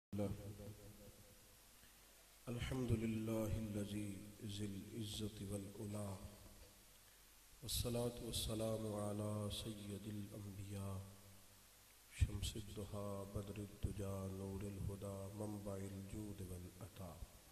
الحمد لله الذي ذي العزة والعلا والصلاة والسلام على سيد الأنبياء شمس الضحى بدر الدجى نور الهدى منبع الجود والعطاء.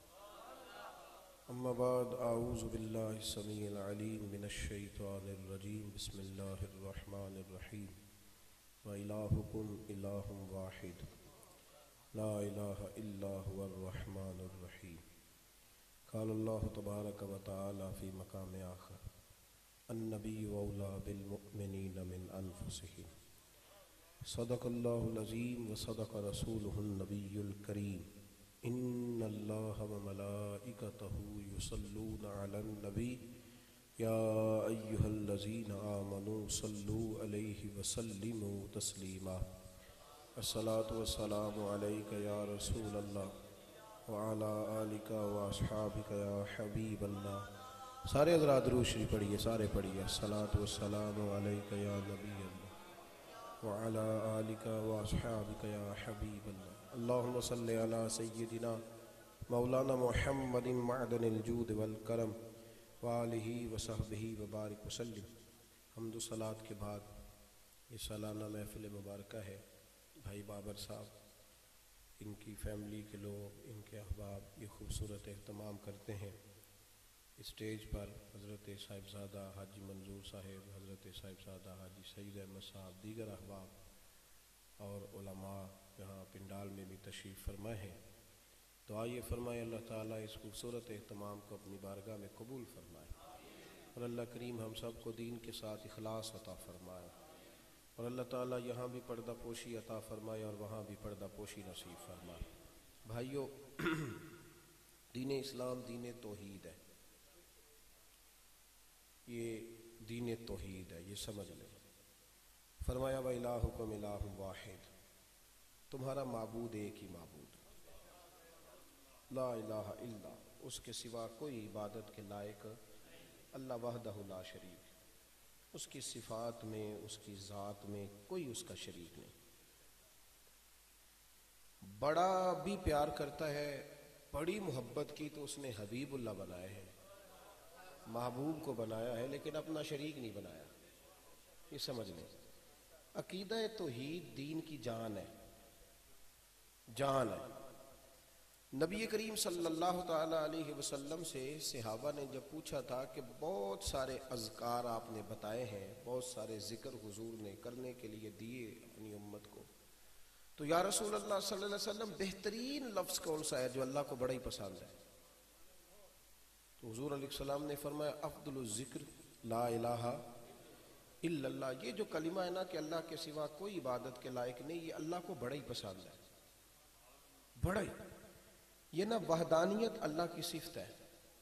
أما بعد، أعوذ بالله السميع العليم من الشيطان الرجيم. بسم الله الرحمن الرحيم. وإلهكم إله واحد لا إله إلا هو الرحمن الرحيم. قال الله تبارك وتعالى في مقام آخر: النبي أولى بالمؤمنين من أنفسهم. صدق الله العظيم وصدق رسوله النبي الكريم. إن الله وملائكته يصلون على النبي يا أيها الذين آمنوا صلوا عليه وسلموا تسليما. الصلاة والسلام عليك يا رسول الله وعلى آلك وأصحابك يا حبيب الله. سارے حضرات درود شریف پڑھیے، سارے پڑھیے. الصلاة والسلام عليك يا نبي الله وعلى آلك وأصحابك يا حبيب الله. اللهم صل على سيدنا مولانا محمد معدن الجود والکرم وآلہ وصحبہ وبارک وسلم. حمد و صلاۃ کے بعد یہ سالانہ محفل مبارکہ ہے. بھائی بابر صاحب، ان کی فیملی کے لوگ، ان کے احباب یہ خوبصورت اہتمام کرتے ہیں. اسٹیج پر حضرت صاحبزادہ حاجی منظور صاحب، حضرت صاحبزادہ حاجی سعید احمد صاحب، دیگر احباب اور علماء یہاں پنڈال میں بھی تشریف فرمائے ہیں. تو آئیے فرمائے اللہ تعالیٰ اس خوبصورت اہتمام کو اپنی بارگاہ میں قبول فرمائے، اور اللہ کریم ہم سب کو دین کے ساتھ اخلاص عطا فرمائے، اور اللہ تعالیٰ یہاں بھی پردہ پوشی عطا فرمائے اور وہاں بھی پردہ پوشی نصیب فرمائے. بھائیو، دین اسلام دین توحید ہے. یہ دین توحید ہے، یہ سمجھ لیں. فرمایا وَإِلَٰهُكُمْ إِلَٰهٌ وَاحِدٌ، تمہارا معبود ایک ہی معبود، لا الہ الا، اس کے سوا کوئی عبادت کے لائق اللہ وحدہ لا شریک. اس کی صفات میں، اس کی ذات میں کوئی اس کا شریک نہیں. بڑا بھی پیار کرتا ہے، بڑی محبت کی تو اس نے حبیب اللہ بنایا ہے، محبوب کو بنایا ہے، لیکن اپنا شریک نہیں بنایا. یہ سمجھ لیں. عقیدہ توحید دین کی جان ہے، جان ہے. نبی کریم صلی اللہ تعالیٰ علیہ وسلم سے صحابہ نے جب پوچھا تھا کہ بہت سارے اذکار آپ نے بتائے ہیں، بہت سارے ذکر حضور نے کرنے کے لیے دیے اپنی امت کو، تو یا رسول اللہ صلی اللہ علیہ وسلم بہترین لفظ کون سا ہے جو اللہ کو بڑا ہی پسند ہے؟ تو حضور علیہ السلام نے فرمایا افضل الذکر لا الہ الا اللہ. یہ جو کلمہ ہے نا کہ اللہ کے سوا کوئی عبادت کے لائق نہیں، یہ اللہ کو بڑا ہی پسند ہے، بڑا ہی. یہ نا وحدانیت اللہ کی صفت ہے.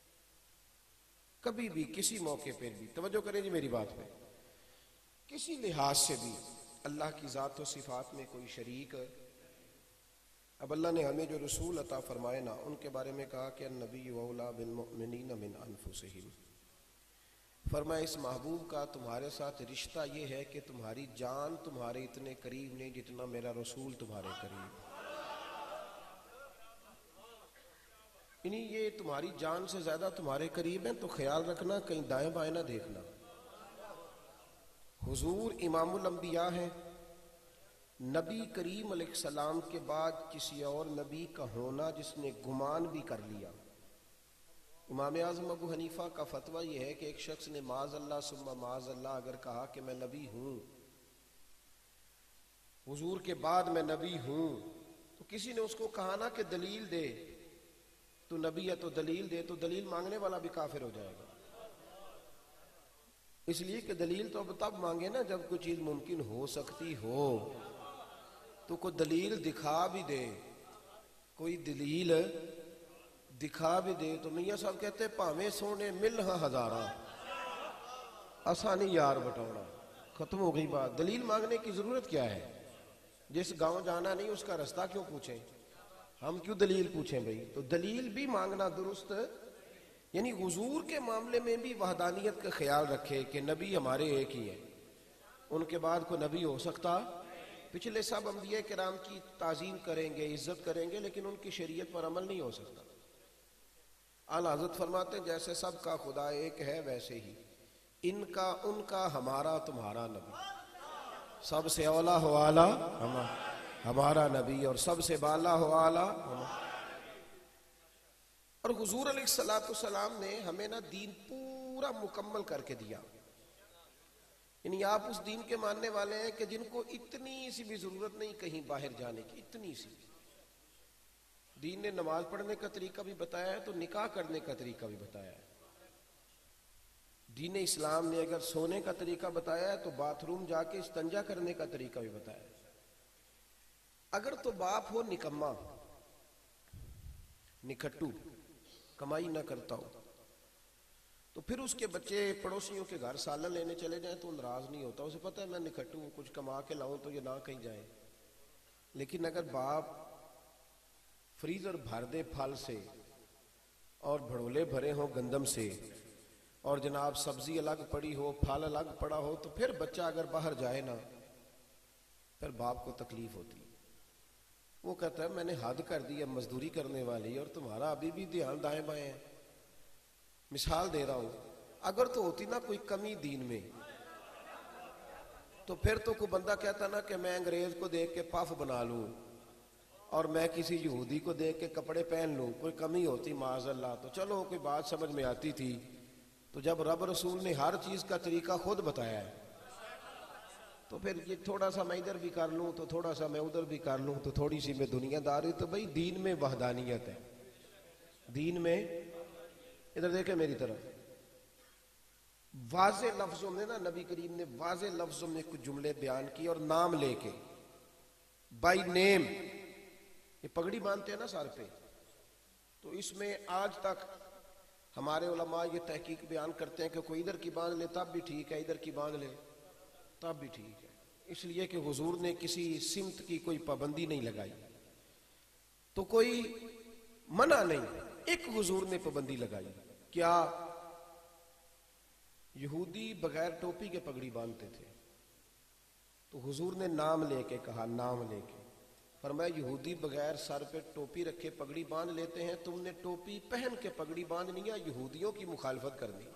کبھی بھی کسی موقع پر بھی، توجہ کریں جی میری بات پہ، کسی لحاظ سے بھی اللہ کی ذات و صفات میں کوئی شریک. اب اللہ نے ہمیں جو رسول عطا فرمائے نا، ان کے بارے میں کہا کہ النبی اولیٰ بالمؤمنین من انفسہم. فرمایا اس محبوب کا تمہارے ساتھ رشتہ یہ ہے کہ تمہاری جان تمہارے اتنے قریب نہیں جتنا میرا رسول تمہارے قریب. یعنی یہ تمہاری جان سے زیادہ تمہارے قریب ہیں، تو خیال رکھنا کہیں دائیں بائیں نہ دیکھنا. حضور امام الانبیاء ہیں. نبی کریم علیہ السلام کے بعد کسی اور نبی کا ہونا جس نے گمان بھی کر لیا. امام اعظم ابو حنیفہ کا فتویٰ یہ ہے کہ ایک شخص نے معاذ اللہ ثم معاذ اللہ اگر کہا کہ میں نبی ہوں، حضور کے بعد میں نبی ہوں، تو کسی نے اس کو کہا نا کہ دلیل دے، تو نبی ہے تو دلیل دے، تو دلیل مانگنے والا بھی کافر ہو جائے گا. اس لیے کہ دلیل تو اب تب مانگے نا جب کوئی چیز ممکن ہو سکتی ہو. تو کوئی دلیل دکھا بھی دے، کوئی دلیل دکھا بھی دے، تو میاں صاحب کہتے پاویں سونے مل ہاں ہزاراں آسانی یار بٹونا. ختم ہو گئی بات. دلیل مانگنے کی ضرورت کیا ہے؟ جس گاؤں جانا نہیں اس کا رستہ کیوں پوچھیں؟ ہم کیوں دلیل پوچھیں بھئی؟ تو دلیل بھی مانگنا درست. یعنی حضور کے معاملے میں بھی وحدانیت کا خیال رکھے کہ نبی ہمارے ایک ہی ہیں، ان کے بعد کوئی نبی ہو سکتا پچھلے سب انبیاء کرام کی تعظیم کریں گے، عزت کریں گے، لیکن ان کی شریعت پر عمل نہیں ہو سکتا۔ اعلیٰ حضرت فرماتے ہیں جیسے سب کا خدا ایک ہے ویسے ہی ان کا ان کا ہمارا تمہارا نبی، سب سے اولا ہو اعلیٰ ہمارا نبی، اور سب سے بالا ہو اعلیٰ۔ اور حضور علیہ الصلوۃ والسلام نے ہمیں نا دین پورا مکمل کر کے دیا، یعنی آپ اس دین کے ماننے والے ہیں کہ جن کو اتنی سی بھی ضرورت نہیں کہیں باہر جانے کی، اتنی سی۔ دین نے نماز پڑھنے کا طریقہ بھی بتایا ہے تو نکاح کرنے کا طریقہ بھی بتایا ہے۔ دین اسلام نے اگر سونے کا طریقہ بتایا ہے تو باتھ روم جا کے استنجا کرنے کا طریقہ بھی بتایا ہے۔ اگر تو باپ ہو نکما، نکھٹو، کمائی نہ کرتا ہو، تو پھر اس کے بچے پڑوسیوں کے گھر سالن لینے چلے جائیں تو ناراض نہیں ہوتا، اسے پتہ ہے میں نکھٹو ہوں، کچھ کما کے لاؤں تو یہ نہ کہیں جائیں۔ لیکن اگر باپ فریزر بھر دے پھل سے اور بھڑولے بھرے ہوں گندم سے، اور جناب سبزی الگ پڑی ہو، پھل الگ پڑا ہو، تو پھر بچہ اگر باہر جائے نا، پھر باپ کو تکلیف ہوتی ہے۔ وہ کہتا ہے میں نے حد کر دی ہے مزدوری کرنے والی، اور تمہارا ابھی بھی دھیان دائیں بائیں ہے۔ مثال دے رہا ہوں، اگر تو ہوتی نا کوئی کمی دین میں، تو پھر تو کوئی بندہ کہتا نا کہ میں انگریز کو دیکھ کے پف بنا لوں اور میں کسی یہودی کو دیکھ کے کپڑے پہن لوں، کوئی کمی ہوتی معاذ اللہ تو چلو کوئی بات سمجھ میں آتی تھی۔ تو جب رب رسول نے ہر چیز کا طریقہ خود بتایا ہے، تو پھر یہ تھوڑا سا میں ادھر بھی کر لوں تو تھوڑا سا میں ادھر بھی کر لوں تو تھوڑی سی میں دنیا داری، تو بھئی دین میں وحدانیت ہے، دین میں۔ ادھر دیکھیں میری طرف، واضح لفظوں میں نا نبی کریم نے واضح لفظوں میں کچھ جملے بیان کی، اور نام لے کے، بائی نیم۔ یہ پگڑی باندھتے ہیں نا سر پہ، تو اس میں آج تک ہمارے علماء یہ تحقیق بیان کرتے ہیں کہ کوئی ادھر کی باندھ لے تب بھی ٹھیک ہے، ادھر کی باندھ لے تب بھی ٹھیک ہے، اس لیے کہ حضور نے کسی سمت کی کوئی پابندی نہیں لگائی، تو کوئی منع نہیں، ایک حضور نے پابندی لگائی۔ کیا؟ یہودی بغیر ٹوپی کے پگڑی باندھتے تھے، تو حضور نے نام لے کے کہا، نام لے کے فرمایا یہودی بغیر سر پہ ٹوپی رکھے پگڑی باندھ لیتے ہیں، تم نے ٹوپی پہن کے پگڑی باندھنی ہے، یہودیوں کی مخالفت کرنی،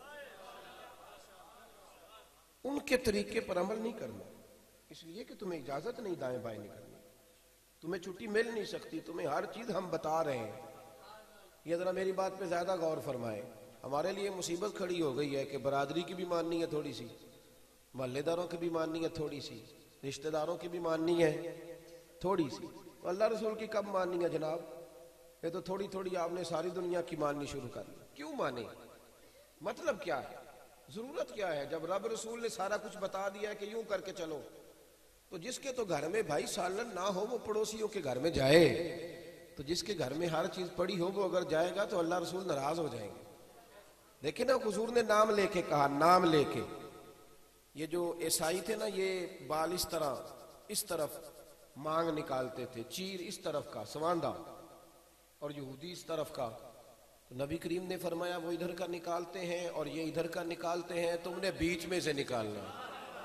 ان کے طریقے پر عمل نہیں کرنا، اس لیے کہ تمہیں اجازت نہیں دائیں بائیں نہیں کرنی، تمہیں چھٹی مل نہیں سکتی، تمہیں ہر چیز ہم بتا رہے ہیں۔ یہ ذرا میری بات پہ زیادہ غور فرمائیں، ہمارے لیے مصیبت کھڑی ہو گئی ہے کہ برادری کی بھی ماننی ہے تھوڑی سی، محلے داروں کی بھی ماننی ہے تھوڑی سی، رشتہ داروں کی بھی ماننی ہے تھوڑی سی، تو اللہ رسول کی کب ماننی ہے جناب؟ یہ تو تھوڑی تھوڑی آپ نے ساری دنیا کی ماننی شروع کر لی۔ کیوں مانے؟ مطلب کیا ہے؟ ضرورت کیا ہے؟ جب رب رسول نے سارا کچھ بتا دیا ہے کہ یوں کر کے چلو، تو جس کے تو گھر میں بھائی سالن نہ ہو وہ پڑوسیوں کے گھر میں جائے، تو جس کے گھر میں ہر چیز پڑی ہو وہ اگر جائے گا تو اللہ رسول ناراض ہو جائیں گے۔ دیکھیں نا حضور نے نام لے کے کہا، نام لے کے۔ یہ جو عیسائی تھے نا، یہ بال اس طرح اس طرف مانگ نکالتے تھے، چیر اس طرف کا سواندہ، اور یہودی اس طرف کا، تو نبی کریم نے فرمایا وہ ادھر کا نکالتے ہیں اور یہ ادھر کا نکالتے ہیں، تم نے بیچ میں سے نکالنا ہے،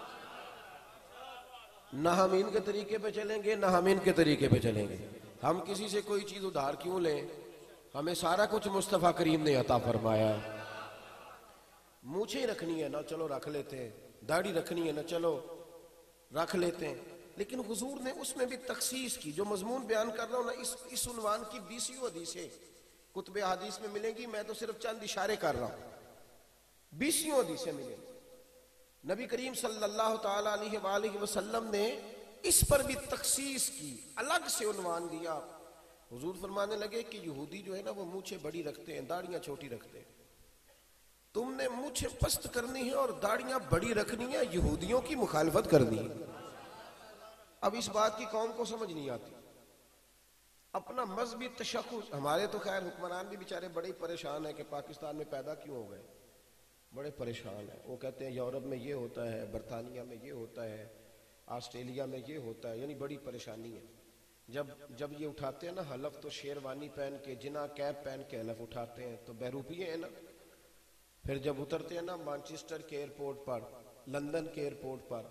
نہ ہم ان کے طریقے پہ چلیں گے نہ ہم ان کے طریقے پہ چلیں گے۔ ہم کسی سے کوئی چیز ادھار کیوں لیں؟ ہمیں سارا کچھ مصطفیٰ کریم نے عطا فرمایا ہے۔ مونچھیں رکھنی ہے نا، چلو رکھ لیتے ہیں، داڑھی رکھنی ہے نا، چلو رکھ لیتے ہیں، لیکن حضور نے اس میں بھی تخصیص کی۔ جو مضمون بیان کر رہا ہوں نا، اس عنوان کی 20 حدیثیں کتب حدیث میں ملیں گی، میں تو صرف چند اشارے کر رہا ہوں، 20 حدیثیں ملیں گی۔ نبی کریم صلی اللہ تعالی علیہ وآلہ وسلم نے اس پر بھی تخصیص کی، الگ سے عنوان دیا۔ حضور فرمانے لگے کہ یہودی جو ہے نا وہ مونچھیں بڑی رکھتے ہیں، داڑیاں چھوٹی رکھتے ہیں، تم نے مونچھیں پست کرنی ہے اور داڑیاں بڑی رکھنی ہے، یہودیوں کی مخالفت کرنی ہے۔ اب اس بات کی قوم کو سمجھ نہیں آتی، اپنا مذہبی تشخص۔ ہمارے تو خیر حکمران بھی بیچارے بڑے پریشان ہیں کہ پاکستان میں پیدا کیوں ہو گئے، بڑے پریشان ہیں۔ وہ کہتے ہیں یورپ میں یہ ہوتا ہے، برطانیہ میں یہ ہوتا ہے، آسٹریلیا میں یہ ہوتا ہے، یعنی بڑی پریشانی ہے۔ جب یہ اٹھاتے ہیں نا حلف، تو شیروانی پہن کے، جنا کیپ پہن کے حلف اٹھاتے ہیں، تو بہروپیے ہیں نا۔ پھر جب اترتے ہیں نا مانچسٹر کے ایئرپورٹ پر، لندن کے ایئرپورٹ پر،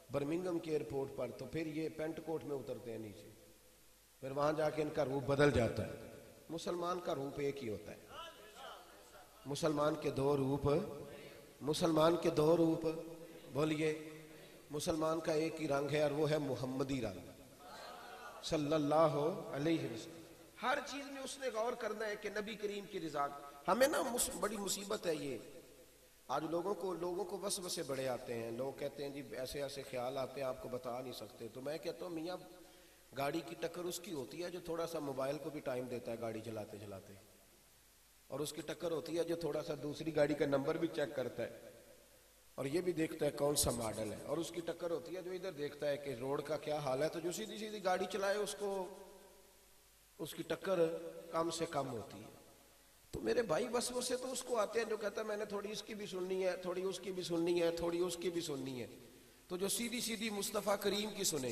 برمنگم کے ایئرپورٹ پر، تو پھر یہ پینٹ کوٹ میں اترتے ہیں نیچے، پھر وہاں جا کے ان کا روپ بدل جاتا ہے۔ مسلمان کا روپ ایک ہی ہوتا ہے، مسلمان کے دو روپ، مسلمان کے دو روپ، بولیے، مسلمان کا ایک ہی رنگ ہے اور وہ ہے محمدی رنگ صلی اللہ علیہ وسلم۔ ہر چیز میں اس نے غور کرنا ہے کہ نبی کریم کی رضا۔ ہمیں نا بڑی مصیبت ہے یہ، آج لوگوں کو وسوسے بڑے آتے ہیں، لوگ کہتے ہیں جی ایسے ایسے خیال آتے ہیں آپ کو بتا نہیں سکتے، تو میں کہتا ہوں میاں گاڑی کی ٹکر اس کی ہوتی ہے جو تھوڑا سا موبائل کو بھی ٹائم دیتا ہے گاڑی چلاتے چلاتے، اور اس کی ٹکر ہوتی ہے جو تھوڑا سا دوسری گاڑی کا نمبر بھی چیک کرتا ہے اور یہ بھی دیکھتا ہے کون سا ماڈل ہے، اور اس کی ٹکر ہوتی ہے جو ادھر دیکھتا ہے کہ روڈ کا کیا حال ہے، تو جو سیدھی سیدھی گاڑی چلائے اس کی ٹکر کم سے کم ہوتی ہے۔ تو میرے بھائی وسوسے تو اس کو آتے ہیں جو کہتا ہے میں نے تھوڑی اس کی بھی سننی ہے، تھوڑی اس کی بھی سننی ہے، تھوڑی اس کی بھی سننی ہے، تو جو سیدھی سیدھی مصطفیٰ کریم کی سنے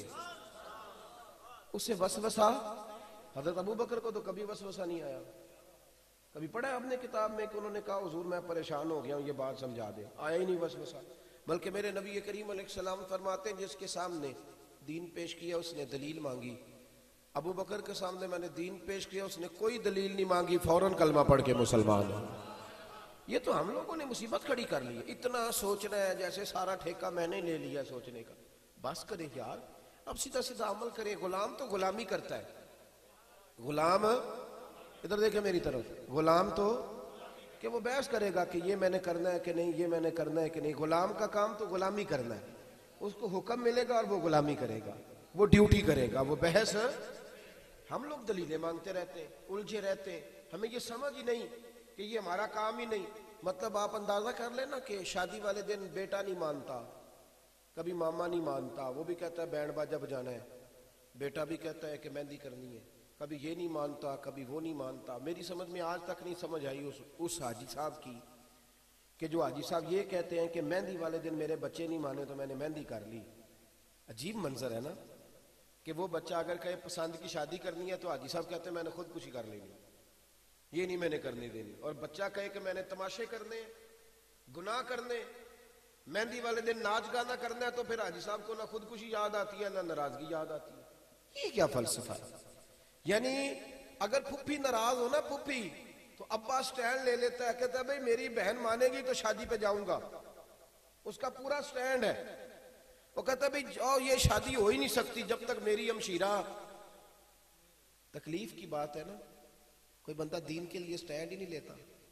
اسے وسوسہ، حضرت ابو بکر کو تو کبھی وسوسہ نہیں آیا۔ کبھی پڑھا ہے آپ نے کتاب میں کہ انہوں نے کہا حضور میں پریشان ہو گیا ہوں، یہ بات سمجھا دیں، آیا ہی نہیں وسوسہ، بلکہ میرے نبی کریم علیہ السلام فرماتے ہیں جس کے سامنے دین پیش کیا اس نے دلیل مانگی، ابو بکر کے سامنے میں نے دین پیش کیا اس نے کوئی دلیل نہیں مانگی، فوراً کلمہ پڑھ کے مسلمان ہو۔ یہ تو ہم لوگوں نے مصیبت کھڑی کر لی ہے، اتنا سوچنا ہے جیسے سارا ٹھیکہ میں نے لے لیا سوچنے کا۔ بس کریں یار، اب سیدھا سیدھا عمل کریں۔ غلام تو غلامی کرتا ہے، غلام ادھر دیکھیں میری طرف، غلام تو کہ وہ بحث کرے گا کہ یہ میں نے کرنا ہے کہ نہیں، یہ میں نے کرنا ہے کہ نہیں۔ غلام کا کام تو غلامی کرنا ہے، اس کو حکم ملے گا اور وہ غلامی کرے گا، وہ ڈیوٹی کرے گا، وہ بحث۔ ہم لوگ دلیلیں مانگتے رہتے ہیں، الجھے رہتے ہیں، ہمیں یہ سمجھ ہی نہیں کہ یہ ہمارا کام ہی نہیں۔ مطلب آپ اندازہ کر لینا کہ شادی والے دن بیٹا نہیں مانتا، کبھی ماما نہیں مانتا، وہ بھی کہتا ہے بینڈ باجا بجانا ہے، بیٹا بھی کہتا ہے کہ مہندی کرنی ہے، کبھی یہ نہیں مانتا، کبھی وہ نہیں مانتا۔ میری سمجھ میں آج تک نہیں سمجھ آئی اس حاجی صاحب کی کہ جو حاجی صاحب یہ کہتے ہیں کہ مہندی والے دن میرے بچے نہیں مانے تو میں نے مہندی کر لی۔ عجیب منظر ہے نا کہ وہ بچہ اگر کہے پسند کی شادی کرنی ہے تو حاجی صاحب کہتے ہیں میں نے خودکشی کر لینی، یہ نہیں میں نے کرنے دینی، اور بچہ کہے کہ میں نے تماشے کرنے، گناہ کرنے، مہندی والے دن ناچ گانا کرنا ہے، تو پھر حاجی صاحب کو نہ خودکشی یاد آتی ہے نہ ناراضگی یاد آتی ہے۔ یہ کیا فلسفہ ہے؟ یعنی اگر پھپھی ناراض ہو نا پھپھی، تو ابا سٹینڈ لے لیتا ہے، کہتا ہے بھئی میری بہن مانے گی تو شادی پہ جاؤں گا، اس کا پورا سٹینڈ ہے۔ وہ کہتا ہے بھئی یہ شادی ہو ہی نہیں سکتی جب تک میری ہمشیرہ۔ تکلیف کی بات ہے نا، کوئی بندہ دین کے لیے سٹینڈ ہی نہیں لیتا،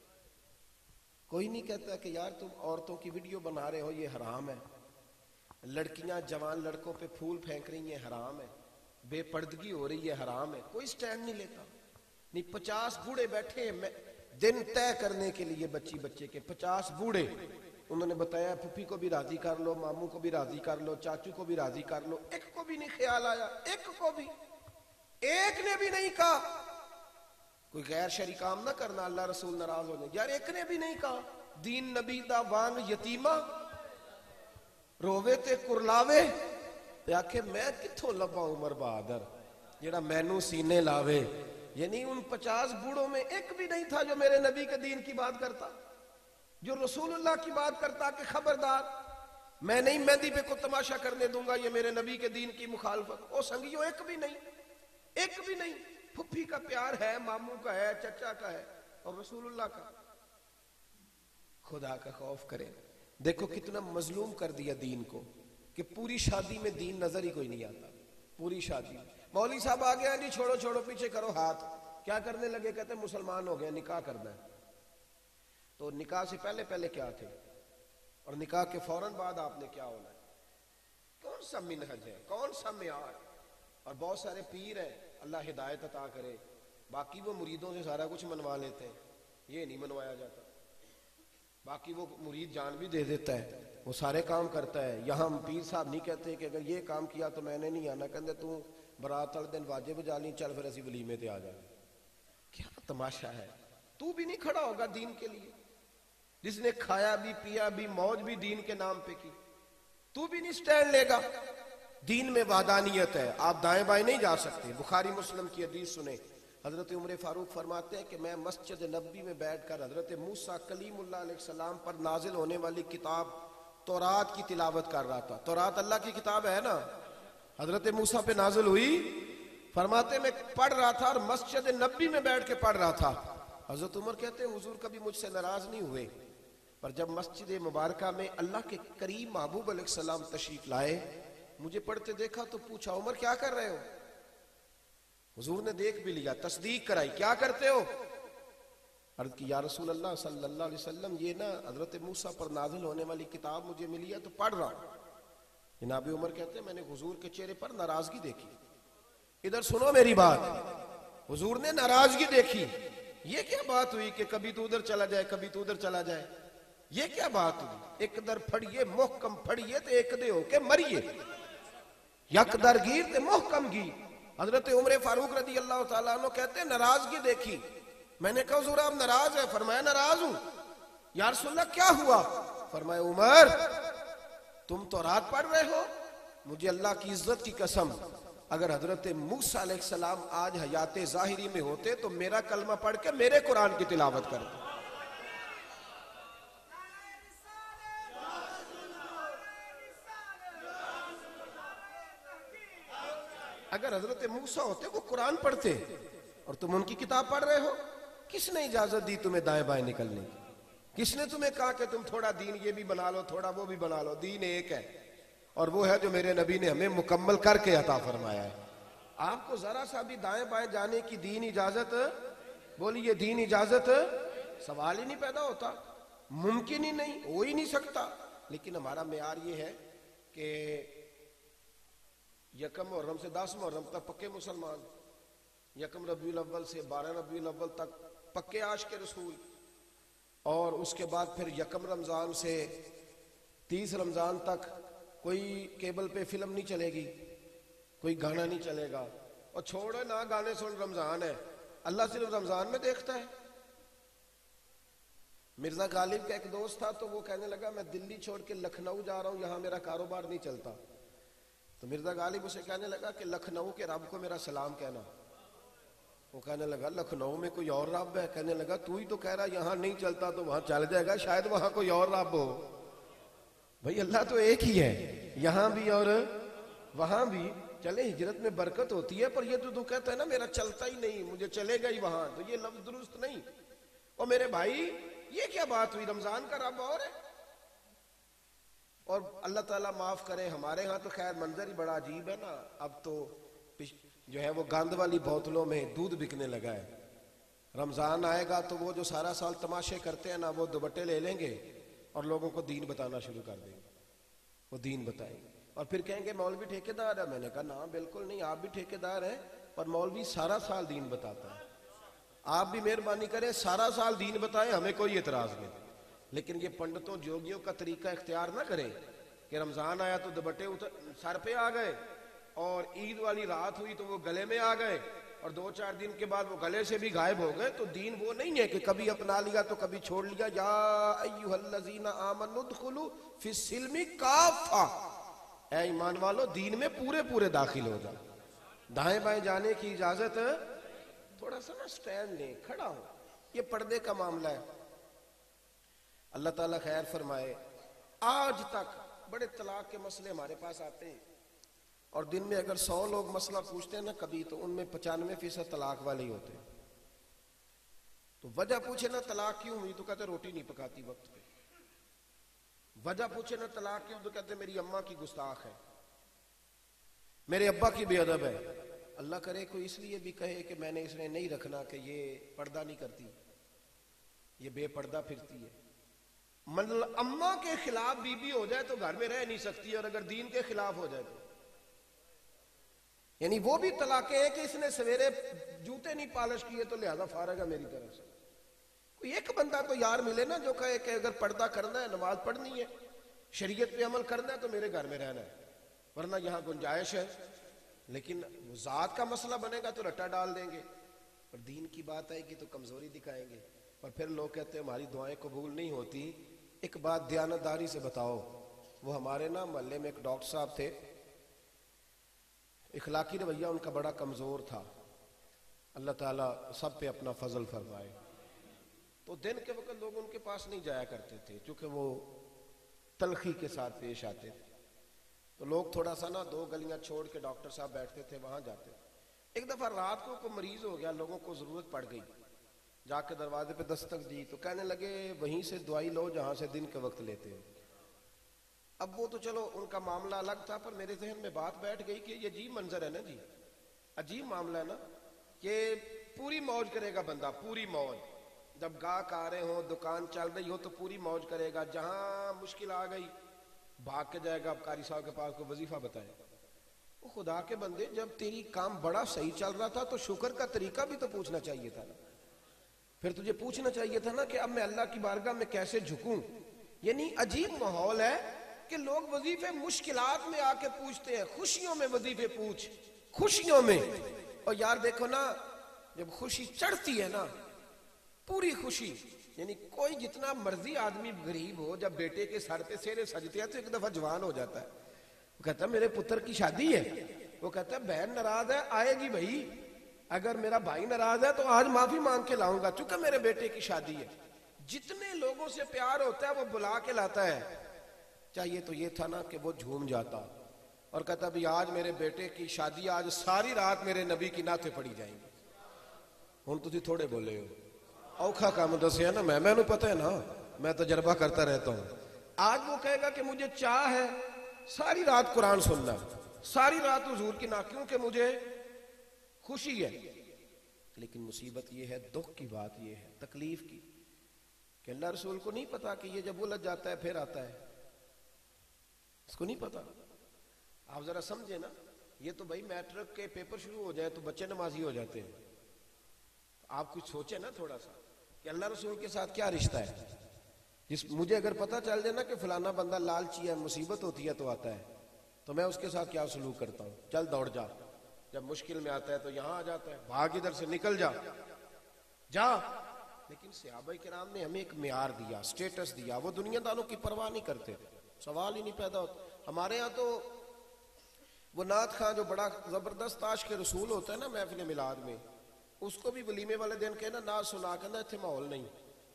کوئی نہیں کہتا کہ یار تم عورتوں کی ویڈیو بنا رہے ہو یہ حرام ہے، لڑکیاں جوان لڑکوں پہ پھول پھینک رہی ہیں حرام ہے، بے پردگی ہو رہی ہے حرام ہے، کوئی سٹینڈ نہیں لیتا۔ نہیں 50 بوڑھے بیٹھے ہیں دن طے کرنے کے لیے، بچے کے 50 بوڑھے، انہوں نے بتایا پھپھی کو بھی راضی کر لو، ماموں کو بھی راضی کر لو، چاچو کو بھی راضی کر لو، ایک کو بھی نہیں خیال آیا، ایک کو بھی، ایک نے بھی نہیں کہا کوئی غیر شرعی کام نہ کرنا اللہ رسول ناراض ہو جائے، یار ایک نے بھی نہیں کہا دین نبی دا وانگ یتیمہ رووے تے کرلاوے، آکھے میں کتھوں لبا عمر بہادر جیڑا مینوں سینے لاوے۔ یعنی ان 50 بوڑھوں میں ایک بھی نہیں تھا جو میرے نبی کے دین کی بات کرتا، جو رسول اللہ کی بات کرتا کہ خبردار میں نہیں مہندی پہ کو تماشا کرنے دوں گا، یہ میرے نبی کے دین کی مخالفت۔ او سنگیو ایک بھی نہیں، ایک بھی نہیں۔ پھپھی کا پیار ہے، ماموں کا ہے، چچا کا ہے، اور رسول اللہ کا۔ خدا کا خوف کرے، دیکھو کتنا مظلوم کر دیا دین کو کہ پوری شادی میں دین نظر ہی کوئی نہیں آتا۔ پوری شادی مولوی صاحب آ گیا جی چھوڑو چھوڑو پیچھے کرو ہاتھ، کیا کرنے لگے؟ کہتے ہیں مسلمان ہو گئے، نکاح کرنا ہے۔ تو نکاح سے پہلے کیا تھے اور نکاح کے فوراً بعد آپ نے کیا ہونا ہے؟ کون سا منہج ہے، کون سا معیار؟ اور بہت سارے پیر ہیں، اللہ ہدایت عطا کرے، باقی وہ مریدوں سے سارا کچھ منوا لیتے ہیں، یہ نہیں منوایا جاتا۔ باقی وہ مرید جان بھی دے دیتا ہے، وہ سارے کام کرتا ہے۔ یہاں پیر صاحب نہیں کہتے کہ اگر یہ کام کیا تو میں نے نہیں آنا، کہتے تو برات والے دن واجے بجا لی، چل پھر اسی ولیمے تے آ جائے۔ کیا تماشا ہے؟ تو بھی نہیں کھڑا ہوگا دین کے لیے، جس نے کھایا بھی پیا بھی موج بھی دین کے نام پہ کی، تو بھی نہیں سٹینڈ لے گا۔ دین میں وحدانیت ہے، آپ دائیں بائیں نہیں جا سکتے۔ بخاری مسلم کی حدیث سنیں، حضرت عمر فاروق فرماتے ہیں کہ میں مسجد نبوی میں بیٹھ کر حضرت موسیٰ کلیم اللہ علیہ السلام پر نازل ہونے والی کتاب تورات کی تلاوت کر رہا تھا. تورات اللہ کی کتاب ہے نا, حضرت موسیٰ پہ نازل ہوئی. فرماتے میں پڑھ رہا تھا اور مسجد نبی میں بیٹھ کے پڑھ رہا تھا. حضرت عمر کہتے ہیں حضور کبھی مجھ سے ناراض نہیں ہوئے, پر جب مسجد مبارکہ میں اللہ کے کریم محبوب علیہ السلام تشریف لائے, مجھے پڑھتے دیکھا تو پوچھا عمر کیا کر رہے ہو؟ حضور نے دیکھ بھی لیا, تصدیق کرائی, کیا کرتے ہو؟ عرض کی یا رسول اللہ صلی اللہ علیہ وسلم یہ نا حضرت موسیٰ پر نازل ہونے والی کتاب مجھے ملی ہے تو پڑھ رہا ہوں. جناب عمر کہتے ہیں میں نے حضور کے چہرے پر ناراضگی دیکھی. ادھر سنو میری بات, حضور نے ناراضگی دیکھی. یہ کیا بات ہوئی کہ کبھی تو ادھر چلا جائے کبھی تو ادھر چلا جائے؟ یہ کیا بات ہوئی؟ ایک در پھڑیے محکم پھڑیے تے ایک دے ہو کے مریے, یک در گیر تے محکم گی. حضرت عمر فاروق رضی اللہ تعالیٰ عنہ کہتے ہیں ناراضگی دیکھی. میں نے کہا حضور آپ ناراض ہیں؟ فرمایا ناراض ہوں. یا رسول اللہ کیا ہوا؟ فرمایا عمر تم تورات پڑھ رہے ہو, مجھے اللہ کی عزت کی قسم اگر حضرت موسیٰ علیہ السلام آج حیات ظاہری میں ہوتے تو میرا کلمہ پڑھ کے میرے قرآن کی تلاوت کرتے. اگر حضرت موسیٰ ہوتے وہ قرآن پڑھتے اور تم ان کی کتاب پڑھ رہے ہو. کس نے اجازت دی تمہیں دائیں بائیں نکلنے کی؟ کس نے تمہیں کہا کہ تم تھوڑا دین یہ بھی بنا لو تھوڑا وہ بھی بنا لو؟ دین ایک ہے اور وہ ہے جو میرے نبی نے ہمیں مکمل کر کے عطا فرمایا ہے. آپ کو ذرا سا بھی دائیں بائیں جانے کی دین اجازت, بولیے دین اجازت, سوال ہی نہیں پیدا ہوتا, ممکن ہی نہیں, ہو ہی نہیں سکتا. لیکن ہمارا معیار یہ ہے کہ یکم محرم سے 10 محرم تک پکے مسلمان, یکم ربیع الاول سے 12 ربیع الاول تک پکے عاشق رسول, اور اس کے بعد پھر یکم رمضان سے 30 رمضان تک کوئی کیبل پہ فلم نہیں چلے گی, کوئی گانا نہیں چلے گا. اور چھوڑے نہ گانے سن, رمضان ہے, اللہ صرف رمضان میں دیکھتا ہے. مرزا غالب کا ایک دوست تھا تو وہ کہنے لگا میں دلی چھوڑ کے لکھنؤ جا رہا ہوں, یہاں میرا کاروبار نہیں چلتا. تو مرزا غالب اسے کہنے لگا کہ لکھنؤ کے رب کو میرا سلام کہنا. وہ کہنے لگا لکھنؤ میں کوئی اور رب ہے؟ کہنے لگا تو ہی تو کہہ رہا یہاں نہیں چلتا تو وہاں چل جائے گا, شاید وہاں کوئی اور رب ہو. بھئی اللہ تو ایک ہی ہے, یہاں بھی اور وہاں بھی. چلے ہجرت میں برکت ہوتی ہے, پر یہ تو کہتا ہے نا میرا چلتا ہی نہیں, مجھے چلے گا ہی وہاں, تو یہ لفظ درست نہیں. اور میرے بھائی یہ کیا بات ہوئی؟ رمضان کا رب اور ہے. اور اللہ تعالیٰ معاف کرے, ہمارے ہاں تو خیر منظر ہی بڑا عجیب ہے نا. اب تو جو ہے وہ گاند والی بوتلوں میں دودھ بکنے لگا ہے. رمضان آئے گا تو وہ جو سارا سال تماشے کرتے ہیں نا, وہ دوپٹے لے لیں گے اور لوگوں کو دین بتانا شروع کر دیں گے. وہ دین بتائیں گے اور پھر کہیں گے مولوی ٹھیکیدار ہے. میں نے کہا نا بالکل نہیں, آپ بھی ٹھیکیدار ہیں, پر مولوی سارا سال دین بتاتا ہے. آپ بھی مہربانی کریں سارا سال دین بتائیں, ہمیں کوئی اعتراض نہیں. لیکن یہ پنڈتوں جوگیوں کا طریقہ اختیار نہ کریں کہ رمضان آیا تو دوپٹے سر پہ آ گئے, اور عید والی رات ہوئی تو وہ گلے میں آ گئے, اور 2-4 دن کے بعد وہ گلے سے بھی غائب ہو گئے. تو دین وہ نہیں ہے کہ کبھی اپنا لیا تو کبھی چھوڑ لیا. یا ایھا الذین آمنوا ادخلوا فی السلم کافہ, اے ایمان والو دین میں پورے پورے داخل ہو جاؤ. دائیں بائیں جانے کی اجازت, تھوڑا سا نا سٹینڈ لیں, کھڑا ہو. یہ پردے کا معاملہ ہے. اللہ تعالیٰ خیر فرمائے. آج تک بڑے طلاق کے مسئلے ہمارے پاس آتے ہیں, اور دن میں اگر 100 لوگ مسئلہ پوچھتے ہیں نا کبھی, تو ان میں 95% طلاق والے ہی ہوتے ہیں. تو وجہ پوچھے نا طلاق کیوں ہوئی تو کہتے روٹی نہیں پکاتی وقت پہ. وجہ پوچھے نا طلاق کیوں تو کہتے میری اماں کی گستاخ ہے, میرے ابا کی بے ادب ہے. اللہ کرے کوئی اس لیے بھی کہے کہ میں نے اس نے نہیں رکھنا کہ یہ پردہ نہیں کرتی, یہ بے پردہ پھرتی ہے. مطلب اماں کے خلاف بی ہو جائے تو گھر میں رہ نہیں سکتی, اور اگر دین کے خلاف ہو جائے تو یعنی وہ بھی طلاقیں ہیں کہ اس نے سویرے جوتے نہیں پالش کیے تو لہذا فارغ ہے میری طرف سے. کوئی ایک بندہ تو یار ملے نا جو کہے کہ اگر پردہ کرنا ہے, نماز پڑھنی ہے, شریعت پہ عمل کرنا ہے تو میرے گھر میں رہنا ہے, ورنہ یہاں گنجائش ہے. لیکن ذات کا مسئلہ بنے گا تو رٹا ڈال دیں گے, اور دین کی بات آئے گی تو کمزوری دکھائیں گے. اور پھر لوگ کہتے ہیں ہماری دعائیں قبول نہیں ہوتی. ایک بات دیانتداری سے بتاؤ, وہ ہمارے نا محلے میں ایک ڈاکٹر صاحب تھے, اخلاقی رویہ ان کا بڑا کمزور تھا. اللہ تعالیٰ سب پہ اپنا فضل فرمائے. تو دن کے وقت لوگ ان کے پاس نہیں جایا کرتے تھے, چونکہ وہ تلخی کے ساتھ پیش آتے تھے. تو لوگ تھوڑا سا نا 2 گلیاں چھوڑ کے ڈاکٹر صاحب بیٹھتے تھے, وہاں جاتے تھے. ایک دفعہ رات کو کوئی مریض ہو گیا, لوگوں کو ضرورت پڑ گئی, جا کے دروازے پہ دستک دی تو کہنے لگے وہیں سے دوائی لو جہاں سے دن کے وقت لیتے ہو. اب وہ تو چلو ان کا معاملہ الگ تھا, پر میرے ذہن میں بات بیٹھ گئی کہ یہ عجیب منظر ہے نا جی, عجیب معاملہ ہے نا کہ پوری موج کرے گا بندہ, پوری موج. جب گاہک آ رہے ہوں, دکان چل رہی ہو تو پوری موج کرے گا, جہاں مشکل آ گئی بھاگ کے جائے گا اب قاری صاحب کے پاس کو وظیفہ بتائے. وہ خدا کے بندے, جب تیری کام بڑا صحیح چل رہا تھا تو شکر کا طریقہ بھی تو پوچھنا چاہیے تھا نا. پھر تجھے پوچھنا چاہیے تھا نا کہ اب میں اللہ کی بارگاہ میں کیسے جھکوں. یعنی عجیب ماحول ہے کہ لوگ وظیفے مشکلات میں آ کے پوچھتے ہیں, خوشیوں میں وظیفے پوچھ, خوشیوں میں. اور یار دیکھو نا, جب خوشی چڑھتی ہے نا, پوری خوشی, یعنی کوئی جتنا مرضی آدمی غریب ہو, جب بیٹے کے سر پہ سیرے سجتے ہیں تو ایک دفعہ جوان ہو جاتا ہے. وہ کہتا ہے میرے پتر کی شادی ہے, وہ کہتا ہے بہن ناراض ہے, آئے گی بھائی, اگر میرا بھائی ناراض ہے تو آج معافی مانگ کے لاؤں گا چونکہ میرے بیٹے کی شادی ہے. جتنے لوگوں سے پیار ہوتا ہے وہ بلا کے لاتا ہے. چاہیے تو یہ تھا نا کہ وہ جھوم جاتا اور کہتا بھی آج میرے بیٹے کی شادی, آج ساری رات میرے نبی کی نعتیں پڑھی جائیں گی. ہن تسی تھوڑے بولے ہو, اوکھا کام دسیا نا میں نے پتہ ہے نا, میں تجربہ کرتا رہتا ہوں. آج وہ کہے گا کہ مجھے چاہ ہے ساری رات قرآن سننا, ساری رات حضور کی نا, کیونکہ مجھے خوشی ہے. لیکن مصیبت یہ ہے, دکھ کی بات یہ ہے, تکلیف کی, کہ اللہ رسول کو نہیں پتا کہ یہ جب الجھ جاتا ہے پھر آتا ہے, اس کو نہیں پتا. آپ ذرا سمجھے نا, یہ تو بھائی میٹرک کے پیپر شروع ہو جائے تو بچے نمازی ہو جاتے ہیں. آپ کچھ سوچیں نا تھوڑا سا کہ اللہ رسول کے ساتھ کیا رشتہ ہے. مجھے اگر پتہ چل جائے نا کہ فلانا بندہ لالچی ہے, مصیبت ہوتی ہے تو آتا ہے, تو میں اس کے ساتھ کیا سلوک کرتا ہوں, چل دوڑ جا. جب مشکل میں آتا ہے تو یہاں آ جاتا ہے, بھاگ ادھر سے, نکل جا جا. لیکن صحابہ کرام نے ہمیں ایک معیار دیا, سٹیٹس دیا. وہ دنیا داروں کی پرواہ نہیں کرتے, سوال ہی نہیں پیدا ہوتا. ہمارے ہاں تو وہ نعت خواں جو بڑا زبردست عاشق رسول ہوتا ہے نا محفل میلاد میں, اس کو بھی ولیمے والے دن کہنا نعت سنا کے نا اتنے ماحول نہیں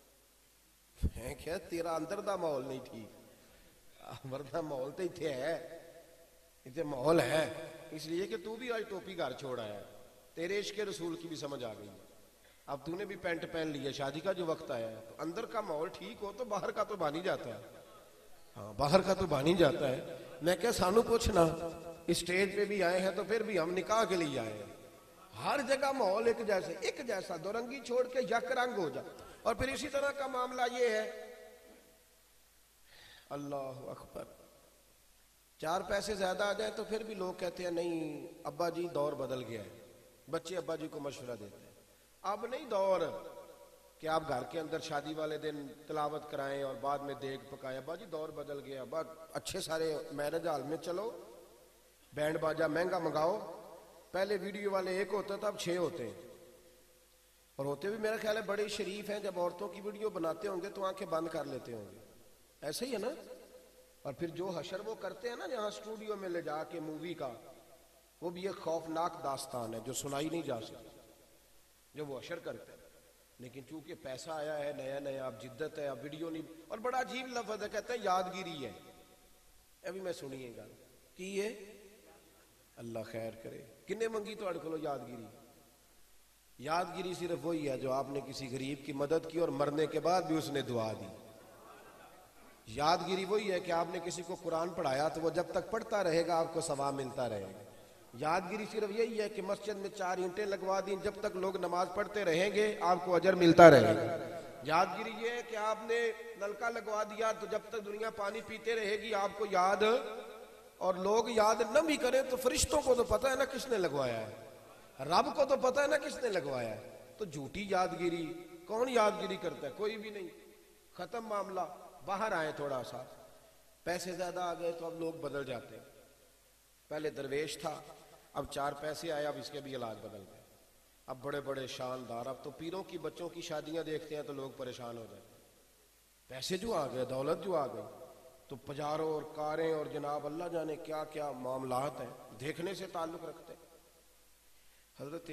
ہے, کیا تیرا اندر دا ماحول نہیں ٹھیک, ورنہ ماحول تو اتنے ہے, اتنے ماحول ہے. اس لیے کہ تو بھی آج ٹوپی گھر چھوڑ آیا ہے, تیرے عشق رسول کی بھی سمجھ آ گئی. اب تو نے بھی پینٹ پہن لی ہے, شادی کا جو وقت آیا ہے, تو اندر کا ماحول ٹھیک ہو تو باہر کا تو بن ہی جاتا ہے. ہاں, باہر کا تو بن ہی جاتا ہے. میں کیا سانو پوچھنا, اسٹیج پہ بھی آئے ہیں تو پھر بھی ہم نکاح کے لیے آئے ہیں. ہر جگہ ماحول ایک جیسا, دو رنگی چھوڑ کے یک رنگ ہو جا. اور پھر اسی طرح کا معاملہ یہ ہے, اللہ اکبر, 4 پیسے زیادہ آ جائے تو پھر بھی لوگ کہتے ہیں نہیں ابا جی دور بدل گیا ہے. بچے ابا جی کو مشورہ دیتے ہیں, اب نہیں دور کہ آپ گھر کے اندر شادی والے دن تلاوت کرائیں اور بعد میں دیگ پکائیں. ابا جی دور بدل گیا, ابا اچھے سارے میرج ہال میں چلو, بینڈ باجا مہنگا منگاؤ. پہلے ویڈیو والے 1 ہوتا تھا, اب 6 ہوتے ہیں, اور ہوتے بھی میرا خیال ہے بڑے شریف ہیں. جب عورتوں کی ویڈیو بناتے ہوں گے تو آنکھیں بند کر لیتے ہوں گے, ایسے ہی ہے نا. اور پھر جو حشر وہ کرتے ہیں نا جہاں اسٹوڈیو میں لے جا کے مووی کا, وہ بھی ایک خوفناک داستان ہے جو سنائی نہیں جا سکتی, جو وہ حشر کرتے ہیں. لیکن چونکہ پیسہ آیا ہے نیا نیا, اب جدت ہے, اب ویڈیو نہیں. اور بڑا عجیب لفظ ہے, کہتے ہیں یادگیری ہے. ابھی میں سنیے گا کی یہ اللہ خیر کرے, کنے منگی تو اڑکلو یادگیری. یادگیری صرف وہی ہے جو آپ نے کسی غریب کی مدد کی اور مرنے کے بعد بھی اس نے دعا دی. یادگیری وہی ہے کہ آپ نے کسی کو قرآن پڑھایا تو وہ جب تک پڑھتا رہے گا آپ کو ثواب ملتا رہے گا. یادگیری صرف یہی ہے کہ مسجد میں 4 اینٹیں لگوا دیں, جب تک لوگ نماز پڑھتے رہیں گے آپ کو اجر ملتا رہے گا. یادگیری یہ ہے کہ آپ نے نلکا لگوا دیا تو جب تک دنیا پانی پیتے رہے گی آپ کو یاد, اور لوگ یاد نہ بھی کریں تو فرشتوں کو تو پتہ ہے نا کس نے لگوایا ہے, رب کو تو پتہ ہے نا کس نے لگوایا ہے. تو جھوٹی یادگیری, کون یادگیری کرتا ہے, کوئی بھی نہیں. ختم معاملہ. باہر آئے, تھوڑا سا پیسے زیادہ آ گئے تو اب لوگ بدل جاتے ہیں. پہلے درویش تھا, اب 4 پیسے آئے, اب اس کے بھی علاج بدل گئے. اب بڑے بڑے شاندار, اب تو پیروں کی بچوں کی شادیاں دیکھتے ہیں تو لوگ پریشان ہو جاتے ہیں. پیسے جو آ گئے, دولت جو آ گئی, تو پجاروں اور کاریں اور جناب اللہ جانے کیا کیا معاملات ہیں, دیکھنے سے تعلق رکھتے ہیں. حضرت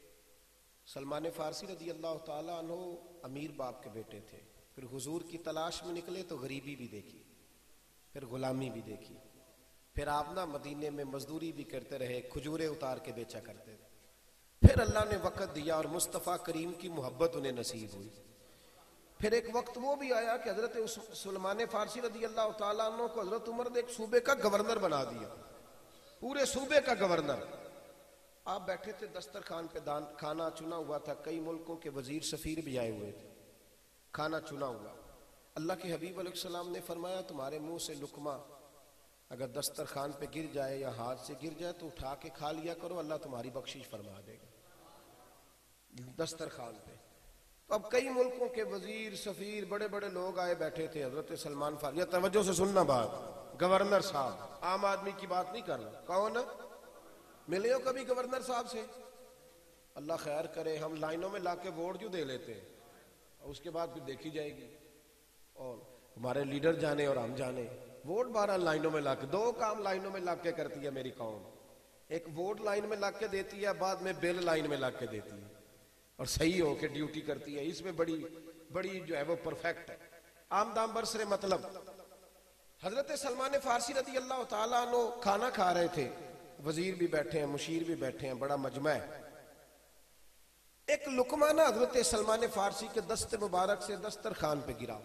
سلمان فارسی رضی اللہ تعالیٰ عنہ امیر باپ کے بیٹے تھے, پھر حضور کی تلاش میں نکلے تو غریبی بھی دیکھی. پھر غلامی بھی دیکھی، پھر آپ نا مدینے میں مزدوری بھی کرتے رہے، کھجورے اتار کے بیچا کرتے تھے. پھر اللہ نے وقت دیا اور مصطفیٰ کریم کی محبت انہیں نصیب ہوئی. پھر ایک وقت وہ بھی آیا کہ حضرت سلمان فارسی رضی اللہ تعالیٰ عنہ کو حضرت عمر نے ایک صوبے کا گورنر بنا دیا، پورے صوبے کا گورنر. آپ بیٹھے تھے دسترخوان پہ، کھانا چنا ہوا تھا، کئی ملکوں کے وزیر سفیر بھی آئے ہوئے تھے، کھانا چنا ہوا. اللہ کے حبیب علیہ السلام نے فرمایا تمہارے منہ سے لقمہ اگر دسترخوان پہ گر جائے یا ہاتھ سے گر جائے تو اٹھا کے کھا لیا کرو، اللہ تمہاری بخشش فرما دے گا دسترخوان پہ. تو اب کئی ملکوں کے وزیر سفیر بڑے بڑے لوگ آئے بیٹھے تھے. حضرت سلمان فارسی، توجہ سے سننا بات، گورنر صاحب، عام آدمی کی بات نہیں کرنا. کون ملے ہو کبھی گورنر صاحب سے؟ اللہ خیر کرے، ہم لائنوں میں لا کے ووٹ جو دے لیتے ہیں، اس کے بعد پھر دیکھی جائے گی، اور ہمارے لیڈر جانے اور ہم جانے. ووٹ 12 لائنوں میں لا کے، 2 کام لائنوں میں لا کے کرتی ہے میری قوم. ایک ووٹ لائن میں لا کے دیتی ہے، بعد میں بل لائن میں لا کے دیتی ہے، اور صحیح ہو کے ڈیوٹی کرتی ہے. اس میں بڑی جو ہے وہ پرفیکٹ ہے. عام دام برسر مطلب حضرت سلمان فارسی رضی اللہ تعالیٰ عنہ کھانا کھا رہے تھے، وزیر بھی بیٹھے ہیں، مشیر بھی بیٹھے ہیں، بڑا مجمع ہے. ایک لقمہ نا حضرت سلمان فارسی کے دست مبارک سے دسترخوان پہ گرا.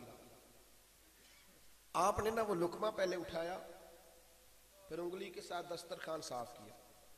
آپ نے نا وہ لقمہ پہلے اٹھایا، پھر انگلی کے ساتھ دسترخوان صاف کیا،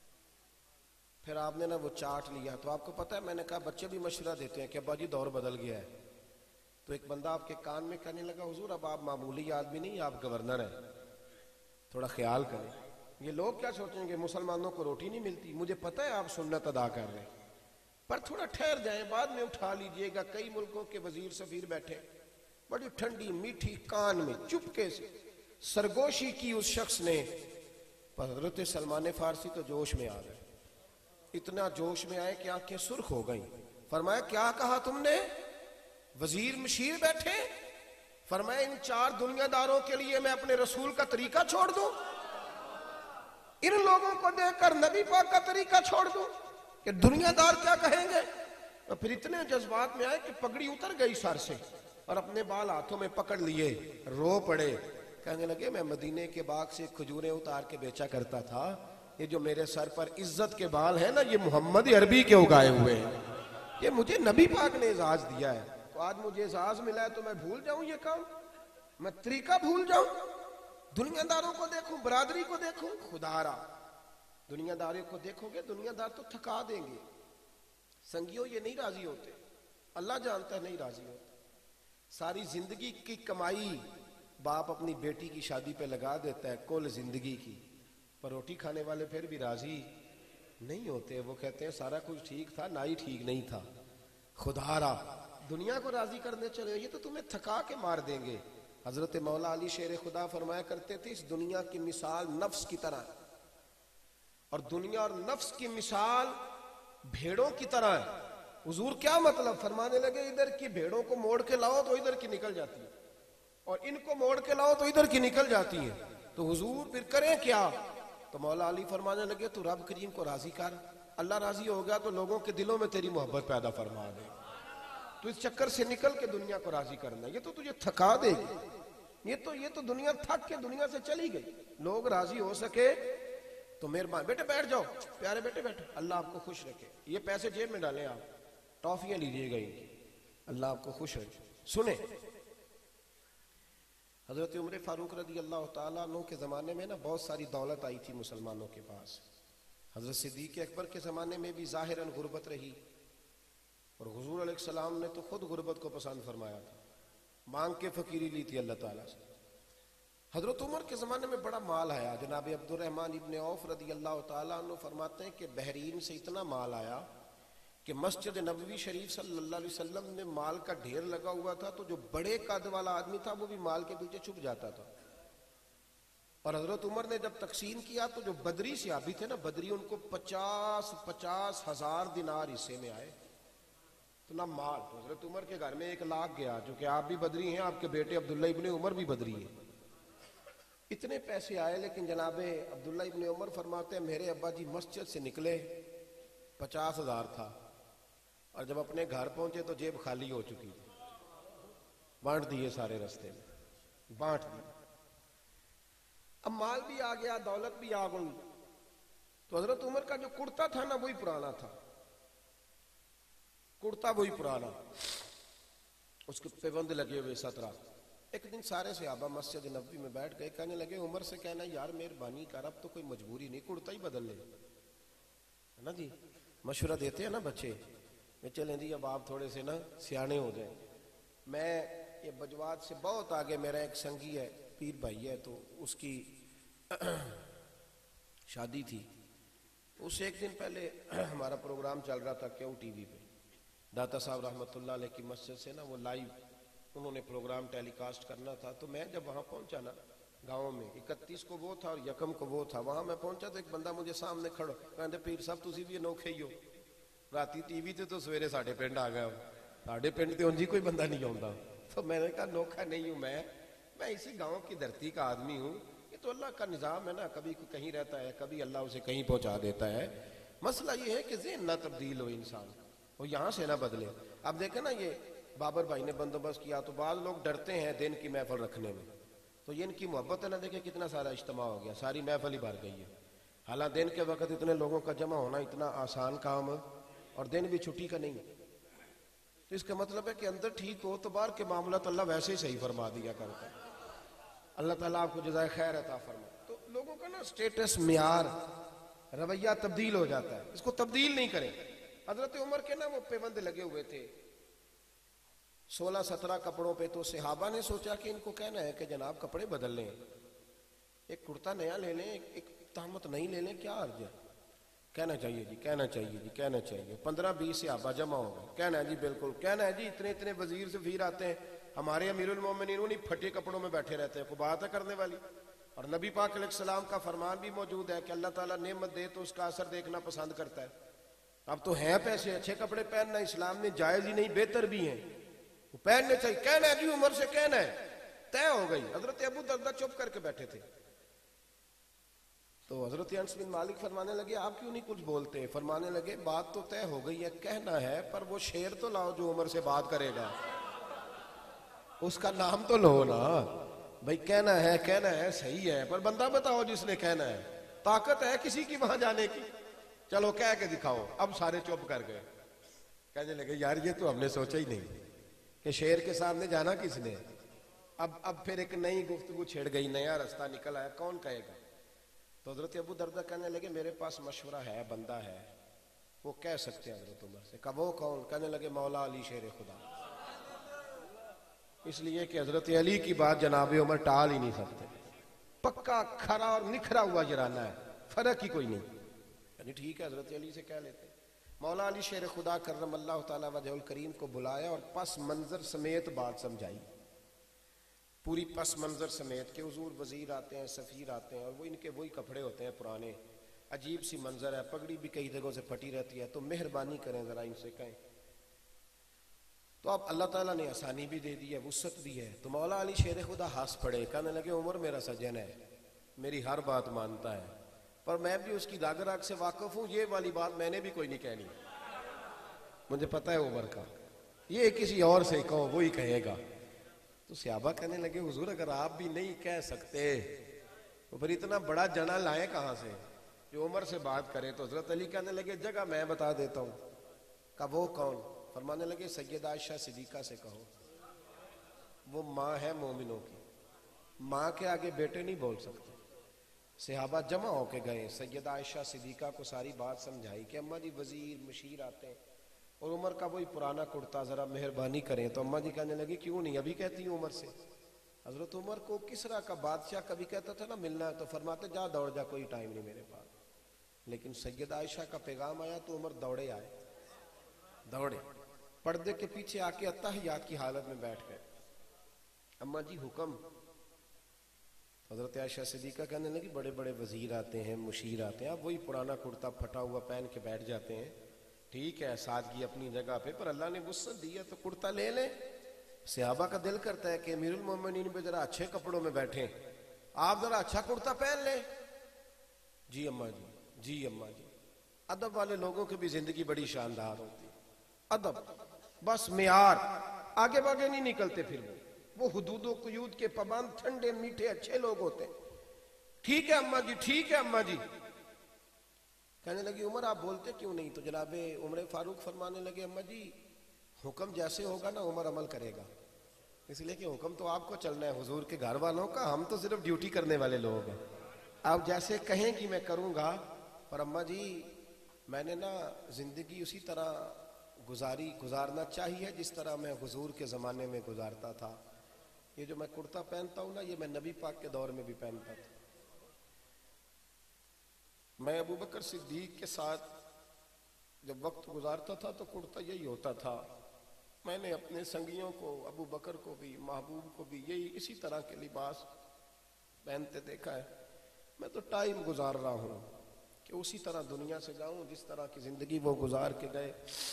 پھر آپ نے نا وہ چاٹ لیا. تو آپ کو پتہ ہے، میں نے کہا بچے بھی مشورہ دیتے ہیں کہ ابا جی دور بدل گیا ہے. تو ایک بندہ آپ کے کان میں کہنے لگا حضور اب آپ معمولی آدمی نہیں، آپ گورنر ہیں، تھوڑا خیال کریں. یہ لوگ کیا سوچیں گے مسلمانوں کو روٹی نہیں ملتی. مجھے پتہ ہے آپ سنت ادا کر رہے ہیں، پر تھوڑا ٹھہر جائیں، بعد میں اٹھا لیجئے گا. کئی ملکوں کے وزیر سفیر بیٹھے، بڑی ٹھنڈی میٹھی کان میں چپکے سے سرگوشی کی اس شخص نے. حضرت سلمان فارسی تو جوش میں آ گئے، اتنا جوش میں آئے کہ آنکھیں سرخ ہو گئیں. فرمایا کیا کہا تم نے؟ وزیر مشیر بیٹھے، فرمایا ان 4 دنیا داروں کے لیے میں اپنے رسول کا طریقہ چھوڑ دوں؟ ان لوگوں کو دیکھ کر نبی پاک کا طریقہ چھوڑ دوں کہ دنیا دار کیا کہیں گے؟ اور پھر اتنے جذبات میں آئے کہ پگڑی اتر گئی سر سے اور اپنے بال ہاتھوں میں پکڑ لیے، رو پڑے. کہنے لگے میں مدینے کے باغ سے کھجوریں اتار کے بیچا کرتا تھا، یہ جو میرے سر پر عزت کے بال ہیں نا، یہ محمد عربی کے اگائے ہوئے ہیں، یہ مجھے نبی پاک نے اعزاز دیا ہے. تو آج مجھے اعزاز ملا ہے تو میں بھول جاؤں یہ کام؟ میں طریقہ بھول جاؤں؟ دنیا داروں کو دیکھوں، برادری کو دیکھوں؟ خدا را دنیا داروں کو دیکھو گے، دنیا دار تو تھکا دیں گے. سنگیوں یہ نہیں راضی ہوتے، اللہ جانتا ہے نہیں راضی ہوتے. ساری زندگی کی کمائی باپ اپنی بیٹی کی شادی پہ لگا دیتا ہے، کل زندگی کی، پر روٹی کھانے والے پھر بھی راضی نہیں ہوتے. وہ کہتے ہیں سارا کچھ ٹھیک تھا، نہ ہی ٹھیک نہیں تھا. خدا را دنیا کو راضی کرنے چلے، یہ تو تمہیں تھکا کے مار دیں گے. حضرت مولا علی شیر خدا فرمایا کرتے تھے اس دنیا کی مثال نفس کی طرح ہے، اور دنیا اور نفس کی مثال بھیڑوں کی طرح ہے. حضور کیا مطلب؟ فرمانے لگے ادھر کی بھیڑوں کو موڑ کے لاؤ تو ادھر کی نکل جاتی ہے، اور ان کو موڑ کے لاؤ تو ادھر کی نکل جاتی ہے. تو حضور پھر کریں کیا؟ تو مولا علی فرمانے لگے تو رب کریم کو راضی کر، اللہ راضی ہو گیا تو لوگوں کے دلوں میں تیری محبت پیدا فرما دے. تو اس چکر سے نکل کے دنیا کو راضی کرنا، یہ تو تجھے تھکا دے گی. یہ تو دنیا تھک کے دنیا سے چلی گئی. لوگ راضی ہو سکے تو مہربان. بیٹے بیٹھ جاؤ، پیارے بیٹے بیٹھو، اللہ آپ کو خوش رکھے. یہ پیسے جیب میں ڈالیں، آپ ٹافیاں لیجیے گا ان کی، اللہ آپ کو خوش رکھے. سنیں، حضرت عمر فاروق رضی اللہ تعالیٰ عنہ کے زمانے میں نا بہت ساری دولت آئی تھی مسلمانوں کے پاس. حضرت صدیق اکبر کے زمانے میں بھی ظاہراً غربت رہی، اور حضور علیہ السلام نے تو خود غربت کو پسند فرمایا تھا، مانگ کے فقیری لی تھی اللہ تعالیٰ سے. حضرت عمر کے زمانے میں بڑا مال آیا. جناب عبد الرحمن ابن عوف رضی اللہ تعالیٰ عنہ فرماتے ہیں کہ بحرین سے اتنا مال آیا کہ مسجد نبوی شریف صلی اللہ علیہ وسلم میں مال کا ڈھیر لگا ہوا تھا، تو جو بڑے قد والا آدمی تھا وہ بھی مال کے پیچھے چھپ جاتا تھا. اور حضرت عمر نے جب تقسیم کیا تو جو بدری صحابی تھے نا، بدری، ان کو 50,000 دینار حصے میں آئے. تو نہ مال. تو حضرت عمر کے گھر میں 1,00,000 گیا، جو کہ آپ بھی بدری ہیں، آپ کے بیٹے عبداللہ ابن عمر بھی بدری ہیں. اتنے پیسے آئے، لیکن جناب عبداللہ ابن عمر فرماتے ہیں میرے ابا جی مسجد سے نکلے 50,000 تھا، اور جب اپنے گھر پہنچے تو جیب خالی ہو چکی تھی. بانٹ دیے سارے رستے میں، بانٹ دیے. اب مال بھی آ گیا، دولت بھی آ گئی، تو حضرت عمر کا جو کرتا تھا نا وہی پرانا تھا، کرتا وہی پرانا، اس کے پیبند لگے ہوئے 17۔ ایک دن سارے صحابہ مسجد نبوی میں بیٹھ گئے، کہنے لگے عمر سے کہنا یار مہربانی کر، اب تو کوئی مجبوری نہیں، کرتا ہی بدل لے، ہے نا جی، مشورہ دیتے ہیں نا بچے میں، چلیں جی اب آپ تھوڑے سے نا سیانے ہو جائیں۔ میں یہ بجوات سے بہت آگے میرا ایک سنگی ہے، پیر بھائی ہے، تو اس کی شادی تھی، اس سے ایک دن پہلے ہمارا پروگرام چل رہا تھا کیوں ٹی وی پہ، داتا صاحب رحمۃ اللہ علیہ کی مسجد سے نا وہ لائیو انہوں نے پروگرام ٹیلی کاسٹ کرنا تھا، تو میں جب وہاں پہنچا نا گاؤں میں، 31 کو وہ تھا اور یکم کو وہ تھا، وہاں میں پہنچا تو ایک بندہ مجھے سامنے کھڑا، کہتے پیر صاحب تسی بھی انوکھے ہی ہو، راتی ٹی وی تے تو سویرے ساڈے پنڈ آ گیا ہو، ساڈے پنڈ تے انجی کوئی بندہ نہیں آتا۔ تو میں نے کہا انوکھا نہیں ہوں، میں اسی گاؤں کی دھرتی کا آدمی ہوں، یہ تو اللہ کا نظام ہے نا، کبھی کہیں رہتا ہے، کبھی اللہ اسے کہیں پہنچا دیتا ہے، مسئلہ یہ ہے کہ ذہن نہ تبدیل ہو انسان، وہ یہاں سے نہ بدلے۔ اب دیکھیں نا یہ بابر بھائی نے بندوبست کیا، تو بعض لوگ ڈرتے ہیں دن کی محفل رکھنے میں، تو یہ ان کی محبت ہے نا، دیکھیں کتنا سارا اجتماع ہو گیا، ساری محفل ہی بھر گئی ہے، حالانکہ دن کے وقت اتنے لوگوں کا جمع ہونا اتنا آسان کام ہے، اور دن بھی چھٹی کا نہیں، تو اس کا مطلب ہے کہ اندر ٹھیک ہو تو باہر کے معاملات اللہ ویسے ہی صحیح فرما دیا کرتا ہے۔ اللہ تعالیٰ آپ کو جزائے خیر عطا فرمائے۔ تو لوگوں کا نا سٹیٹس، معیار، رویہ تبدیل ہو جاتا ہے، اس کو تبدیل نہیں کریں۔ حضرت عمر کے نا وہ پیبند لگے ہوئے تھے 16-17 کپڑوں پہ، تو صحابہ نے سوچا کہ ان کو کہنا ہے کہ جناب کپڑے بدل لیں، ایک کرتا نیا لے لیں، ایک تہمت نہیں لے لیں، کیا عرض ہے؟ کہنا چاہیے جی، کہنا چاہیے جی، کہنا چاہیے۔ 15-20 صحابہ جمع ہو گئے، کہنا ہے جی بالکل، کہنا ہے جی، اتنے وزیر سفیر آتے ہیں، ہمارے امیر المومنین انہیں پھٹے کپڑوں میں بیٹھے رہتے ہیں، کوئی بات ہے کرنے والی؟ اور نبی پاک علیہ السلام کا فرمان بھی موجود ہے کہ اللہ تعالیٰ نعمت دے تو اس کا اثر دیکھنا پسند کرتا ہے۔ اب تو ہیں پیسے، اچھے کپڑے پہننا اسلام میں جائز ہی نہیں، بہتر بھی ہیں، وہ پہننے چاہیے، کہنا ہے جی عمر سے کہنا ہے، طے ہو گئی۔ حضرت ابو دردہ چپ کر کے بیٹھے تھے، تو حضرت انس بن مالک فرمانے لگے آپ کیوں نہیں کچھ بولتے؟ فرمانے لگے بات تو طے ہو گئی ہے، کہنا ہے، پر وہ شیر تو لاؤ جو عمر سے بات کرے گا، اس کا نام تو لو نا بھائی، کہنا ہے صحیح ہے، پر بندہ بتاؤ جس نے کہنا ہے، طاقت ہے کسی کی وہاں جانے کی؟ چلو کہہ کے دکھاؤ۔ اب سارے چپ کر گئے، کہنے لگے یار یہ تو ہم نے سوچا ہی نہیں کہ شیر کے سامنے جانا کس نے۔ اب پھر ایک نئی گفتگو چھڑ گئی، نیا رستہ نکل آیا، کون کہے گا؟ تو حضرت ابو دردہ کہنے لگے میرے پاس مشورہ ہے، بندہ ہے، وہ کہہ سکتے ہیں حضرت عمر سے۔ کہا وہ کون؟ کہنے لگے مولا علی شیر خدا، اس لیے کہ حضرت علی کی بات جناب عمر ٹال ہی نہیں سکتے، پکا کھرا اور نکھرا ہوا جرانا ہے، فرق ہی کوئی نہیں، یعنی ٹھیک ہے حضرت علی سے کہہ لیتے۔ مولا علی شیر خدا کرم اللہ تعالیٰ وجہ الکریم کو بلایا اور پس منظر سمیت بات سمجھائی، پوری پس منظر سمیت، کہ حضور وزیر آتے ہیں، سفیر آتے ہیں، اور وہ ان کے وہی کپڑے ہوتے ہیں پرانے، عجیب سی منظر ہے، پگڑی بھی کئی جگہوں سے پھٹی رہتی ہے، تو مہربانی کریں ذرا ان سے کہیں۔ تو اب اللہ تعالیٰ نے آسانی بھی دے دی ہے، وسعت بھی ہے، تو مولا علی شیر خدا ہنس پڑے، کہنے لگے عمر میرا سجن ہے، میری ہر بات مانتا ہے، پر میں بھی اس کی داغ راگ سے واقف ہوں، یہ والی بات میں نے بھی کوئی نہیں کہنی، مجھے پتہ ہے عمر کا، یہ کسی اور سے کہو وہی کہے گا۔ تو صحابہ کہنے لگے حضور اگر آپ بھی نہیں کہہ سکتے تو پھر اتنا بڑا جنا لائیں کہاں سے جو عمر سے بات کرے؟ تو حضرت علی کہنے لگے جگہ میں بتا دیتا ہوں۔ کہا وہ کون؟ فرمانے لگے سیدہ عائشہ صدیقہ سے کہو، وہ ماں ہے مومنوں کی، ماں کے آگے بیٹے نہیں بول سکتے۔ صحابہ جمع ہو کے گئے، سیدہ عائشہ صدیقہ کو ساری بات سمجھائی کہ اماں جی وزیر مشیر آتے ہیں، اور عمر کا وہی پرانا کرتا، ذرا مہربانی کریں۔ تو اماں جی کہنے لگی کیوں نہیں، ابھی کہتی ہوں عمر سے۔ حضرت عمر کو کسرا کا بادشاہ کبھی کہتا تھا نا ملنا ہے، تو فرماتے جا دوڑ جا، کوئی ٹائم نہیں میرے پاس، لیکن سیدہ عائشہ کا پیغام آیا تو عمر دوڑے آئے، دوڑے پردے کے پیچھے آ کے اتحیات کی حالت میں بیٹھ گئے۔ اماں جی حکم؟ حضرت عائشہ صدیقہ کہنے لگی بڑے بڑے وزیر آتے ہیں، مشیر آتے ہیں، آپ وہی پرانا کرتا پھٹا ہوا پہن کے بیٹھ جاتے ہیں، ٹھیک ہے سادگی اپنی جگہ پہ، پر اللہ نے وسعت دی ہے تو کرتا لے لیں۔ صحابہ کا دل کرتا ہے کہ امیر المومنین پہ ذرا اچھے کپڑوں میں بیٹھیں، آپ ذرا اچھا کرتا پہن لیں۔ جی اماں جی، جی اماں جی۔ ادب والے لوگوں کی بھی زندگی بڑی شاندار ہوتی ہے، ادب، بس معیار، آگے باگے نہیں نکلتے، پھر وہ حدود و قیود کے پابند، ٹھنڈے میٹھے اچھے لوگ ہوتے ہیں، ٹھیک ہے اماں جی، ٹھیک ہے اماں جی. کہنے لگی عمر آپ بولتے کیوں نہیں؟ تو جناب عمر فاروق فرمانے لگے اماں جی حکم جیسے ہوگا نا عمر عمل کرے گا، اس لیے کہ حکم تو آپ کو چلنا ہے حضور کے گھر والوں کا، ہم تو صرف ڈیوٹی کرنے والے لوگ ہیں. آپ جیسے کہیں گی میں کروں گا. پر اماں جی میں نے نا زندگی اسی طرح گزارنا چاہیے جس طرح میں حضور کے زمانے میں گزارتا تھا. یہ جو میں کرتا پہنتا ہوں نا یہ میں نبی پاک کے دور میں بھی پہنتا تھا. میں ابو بکر صدیق کے ساتھ جب وقت گزارتا تھا تو کرتا یہی ہوتا تھا. میں نے اپنے سنگیوں کو، ابو بکر کو بھی، محبوب کو بھی یہی اسی طرح کے لباس پہنتے دیکھا ہے. میں تو ٹائم گزار رہا ہوں کہ اسی طرح دنیا سے جاؤں جس طرح کی زندگی وہ گزار کے گئے.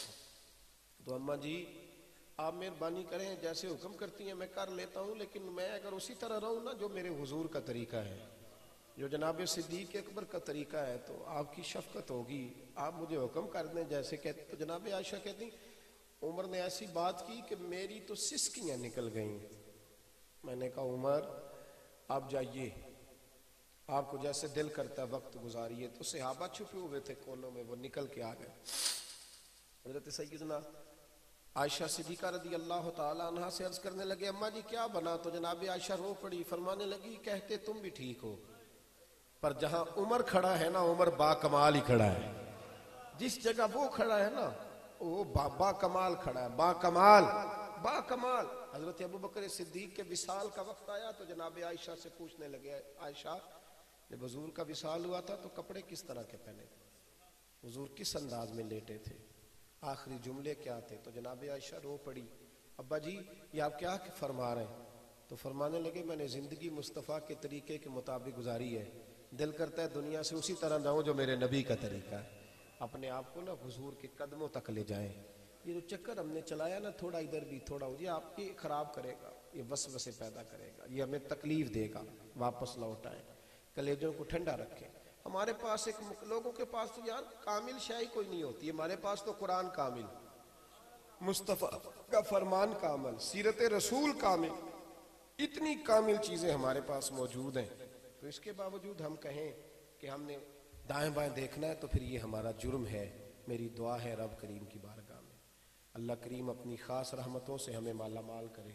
تو اماں جی آپ مہربانی کریں، جیسے حکم کرتی ہیں میں کر لیتا ہوں، لیکن میں اگر اسی طرح رہوں نا جو میرے حضور کا طریقہ ہے، جو جناب صدیق اکبر کا طریقہ ہے، تو آپ کی شفقت ہوگی. آپ مجھے حکم کر دیں جیسے کہتے. تو جناب عائشہ کہتی عمر نے ایسی بات کی کہ میری تو سسکیاں نکل گئیں. میں نے کہا عمر آپ جائیے، آپ کو جیسے دل کرتا ہے وقت گزاریے. تو صحابہ چھپے ہوئے تھے کونوں میں، وہ نکل کے آ گئے. حضرت سیدنا عائشہ صدیقہ رضی اللہ تعالیٰ عنہ سے عرض کرنے لگے اماں جی کیا بنا؟ تو جناب عائشہ رو پڑی، فرمانے لگی کہتے تم بھی ٹھیک ہو، پر جہاں عمر کھڑا ہے نا عمر با کمال ہی کھڑا ہے. جس جگہ وہ کھڑا ہے نا وہ با کمال کھڑا ہے، با کمال با کمال. حضرت ابو بکر صدیق کے وصال کا وقت آیا تو جناب عائشہ سے پوچھنے لگے عائشہ جب حضور کا وصال ہوا تھا تو کپڑے کس طرح کے پہنے تھے؟ حضور کس انداز میں لیٹے تھے؟ آخری جملے کیا تھے؟ تو جناب عائشہ رو پڑی ابا جی یہ آپ کیا فرما رہے ہیں؟ تو فرمانے لگے میں نے زندگی مصطفیٰ کے طریقے کے مطابق گزاری ہے، دل کرتا ہے دنیا سے اسی طرح جاؤں جو میرے نبی کا طریقہ ہے. اپنے آپ کو نا حضور کے قدموں تک لے جائیں. یہ جو چکر ہم نے چلایا نا تھوڑا ادھر بھی تھوڑا ادھر، یہ آپ کی خراب کرے گا، یہ وسوسے پیدا کرے گا، یہ ہمیں تکلیف دے گا. واپس لوٹائیں، کلیجوں کو ٹھنڈا رکھیں. ہمارے پاس لوگوں کے پاس تو یار کامل شے کوئی نہیں ہوتی، ہمارے پاس تو قرآن کامل، مصطفیٰ کا فرمان کامل، سیرت رسول کامل، اتنی کامل چیزیں ہمارے پاس موجود ہیں. تو اس کے باوجود ہم کہیں کہ ہم نے دائیں بائیں دیکھنا ہے تو پھر یہ ہمارا جرم ہے. میری دعا ہے رب کریم کی بارگاہ میں اللہ کریم اپنی خاص رحمتوں سے ہمیں مالا مال کرے.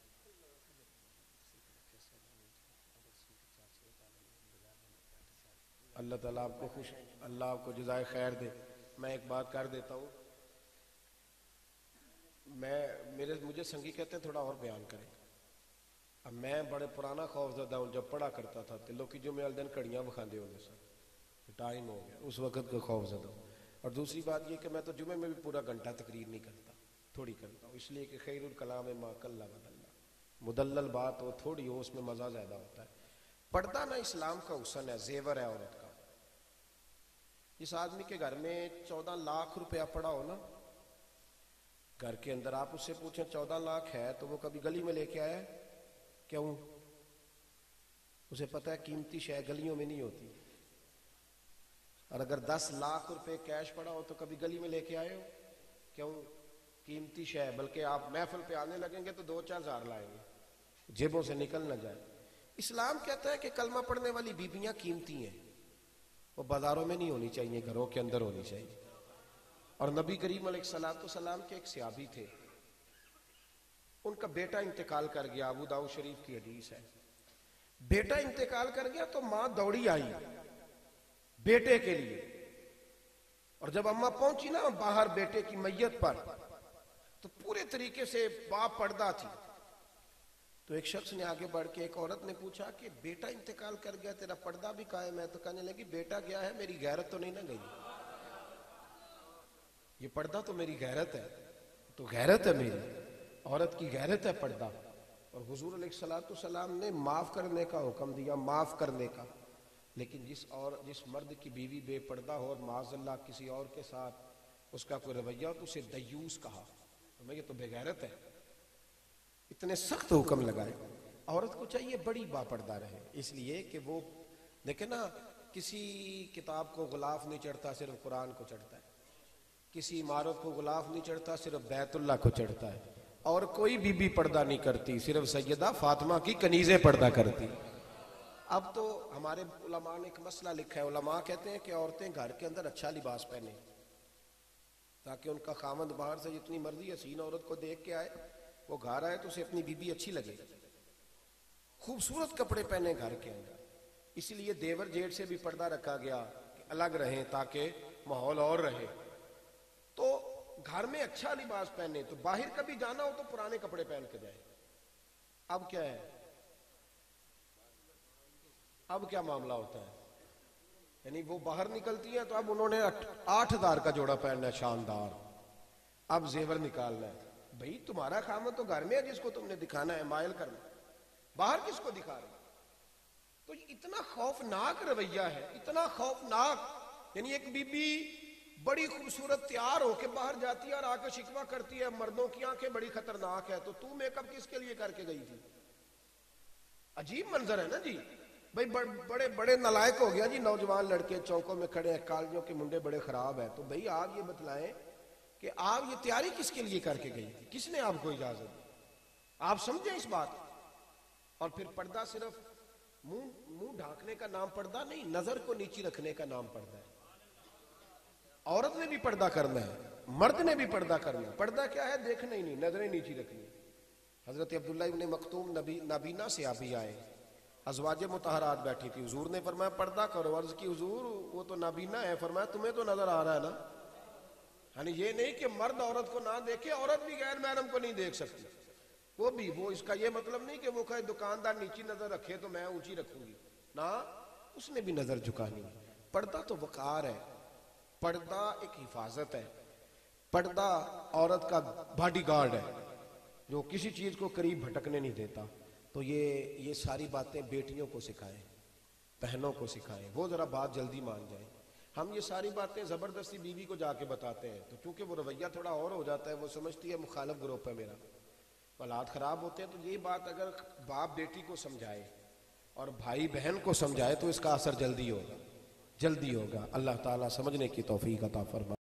اللہ تعالیٰ آپ کو اللہ آپ کو جزائے خیر دے. میں ایک بات کر دیتا ہوں، مجھے سنگی کہتے ہیں تھوڑا اور بیان کریں. اب میں بڑے پرانا خوف زدہ ہوں، جب پڑھا کرتا تھا تلو کی جمعے والے دن کڑیاں بکھاندے ہوتے سر، ٹائم ہو گیا اس وقت کا خوف زدہ ہوں. اور دوسری بات یہ کہ میں تو جمعے میں بھی پورا گھنٹہ تقریر نہیں کرتا، تھوڑی کرتا ہوں، اس لیے کہ خیر الکلام ما قل ودل، مدلل بات ہو تھوڑی ہو اس میں مزہ زیادہ ہوتا ہے. پردہ نہ اسلام کا حسن ہے، زیور ہے عورت کا. جس آدمی کے گھر میں 14 لاکھ روپیہ پڑا ہو نا گھر کے اندر، آپ اس سے پوچھیں 14 لاکھ ہے تو وہ کبھی گلی میں لے کے آیا؟ کیوں؟ اسے پتہ ہے قیمتی شے گلیوں میں نہیں ہوتی. اور اگر 10 لاکھ روپے کیش پڑا ہو تو کبھی گلی میں لے کے آئے ہو؟ کیوں؟ قیمتی شے. بلکہ آپ محفل پہ آنے لگیں گے تو 2-4 ہزار لائیں گے، جیبوں سے نکل نہ جائے. اسلام کہتا ہے کہ کلمہ پڑھنے والی بیبیاں قیمتی ہیں، وہ بازاروں میں نہیں ہونی چاہیے، گھروں کے اندر ہونی چاہیے. اور نبی کریم علیہ السلام کے ایک صحابی تھے، ان کا بیٹا انتقال کر گیا، ابو داؤد شریف کی حدیث ہے. بیٹا انتقال کر گیا تو ماں دوڑی آئی بیٹے کے لیے، اور جب اماں پہنچی نا باہر بیٹے کی میت پر تو پورے طریقے سے باپ پردہ تھی. تو ایک شخص نے آگے بڑھ کے ایک عورت نے پوچھا کہ بیٹا انتقال کر گیا تیرا پردہ بھی قائم ہے؟ تو کہنے لگی بیٹا گیا ہے میری غیرت تو نہیں نہ گئی، یہ پردہ تو میری غیرت ہے، تو غیرت ہے میری، عورت کی غیرت ہے پردہ. اور حضور علیہ السلام نے معاف کرنے کا حکم دیا، معاف کرنے کا. لیکن جس مرد کی بیوی بے پردہ ہو اور معاذ اللہ کسی اور کے ساتھ اس کا کوئی رویہ تو اسے دیوس کہا، یہ تو بے غیرت ہے. اتنے سخت حکم لگائے. عورت کو چاہیے بڑی باپردہ رہے، اس لیے کہ وہ دیکھیں نا کسی کتاب کو غلاف نہیں چڑھتا، صرف قرآن کو چڑھتا ہے. کسی عمارت کو غلاف نہیں چڑھتا، صرف بیت اللہ کو چڑھتا ہے. اور کوئی بی بی پردہ نہیں کرتی، صرف سیدہ فاطمہ کی کنیزیں پردہ کرتی. اب تو ہمارے علماء نے ایک مسئلہ لکھا ہے، علماء کہتے ہیں کہ عورتیں گھر کے اندر اچھا لباس پہنیں تاکہ ان کا خاوند باہر سے جتنی مرضی حسین عورت کو دیکھ کے آئے، وہ گھر آئے تو اسے اپنی بیوی اچھی لگے، خوبصورت کپڑے پہنے گھر کے اندر۔ اس لیے دیور جیٹ سے بھی پردہ رکھا گیا کہ الگ رہیں تاکہ ماحول اور رہے۔ تو گھر میں اچھا لباس پہنے، تو باہر کبھی جانا ہو تو پرانے کپڑے پہن کے جائے۔ اب کیا ہے، اب کیا معاملہ ہوتا ہے، یعنی وہ باہر نکلتی ہیں تو اب انہوں نے 8,000 کا جوڑا پہننا ہے شاندار، اب زیور نکالنا ہے۔ بھئی تمہارا خامد تو گھر میں ہے جس کو تم نے دکھانا ہے، مائل کرنا، باہر کس کو دکھا رہے؟ تو یہ اتنا خوفناک رویہ ہے، اتنا خوفناک، یعنی ایک بی بی بڑی خوبصورت تیار ہو کے باہر جاتی ہے اور آ کے شکوہ کرتی ہے مردوں کی آنکھیں بڑی خطرناک ہے، تو میک اپ کس کے لیے کر کے گئی تھی؟ عجیب منظر ہے نا جی۔ بھئی بڑے بڑے نالائق ہو گیا جی، نوجوان لڑکے چوکوں میں کھڑے ہیں، کالجوں کے منڈے بڑے خراب ہیں، تو بھئی آپ یہ بتلائیں کہ آپ یہ تیاری کس کے لیے کر کے گئی تھی؟ کس نے آپ کو اجازت دی؟ آپ سمجھیں اس بات۔ اور پھر پردہ صرف منہ ڈھانکنے کا نام پردہ نہیں، نظر کو نیچی رکھنے کا نام پردہ ہے۔ عورت نے بھی پردہ کرنا ہے، مرد نے بھی پردہ کرنا ہے۔ پردہ کیا ہے؟ دیکھنا ہی نہیں، نظریں نیچی رکھنی۔ حضرت عبداللہ ابن مکتوم نابینا سے آبی آئے، ازواج مطہرات بیٹھی تھی، حضور نے فرمایا پردہ کرو، عرض کی حضور وہ تو نابینا ہے، فرمایا تمہیں تو نظر آ رہا ہے نا۔ یعنی یہ نہیں کہ مرد عورت کو نہ دیکھے، عورت بھی غیر محرم کو نہیں دیکھ سکتی، وہ اس کا یہ مطلب نہیں کہ وہ کہے دکاندار نیچی نظر رکھے تو میں اونچی رکھوں گی، نہ، اس نے بھی نظر جھکانی ہے۔ پردہ تو وقار ہے، پردہ ایک حفاظت ہے، پردہ عورت کا باڈی گارڈ ہے جو کسی چیز کو قریب بھٹکنے نہیں دیتا۔ تو یہ ساری باتیں بیٹیوں کو سکھائیں، بہنوں کو سکھائیں، وہ ذرا بات جلدی مان جائیں۔ ہم یہ ساری باتیں زبردستی بیوی کو جا کے بتاتے ہیں تو چونکہ وہ رویہ تھوڑا اور ہو جاتا ہے، وہ سمجھتی ہے مخالف گروپ ہے میرا، حالات خراب ہوتے ہیں۔ تو یہ بات اگر باپ بیٹی کو سمجھائے اور بھائی بہن کو سمجھائے تو اس کا اثر جلدی ہوگا، جلدی ہوگا۔ اللہ تعالیٰ سمجھنے کی توفیق عطا فرمائے۔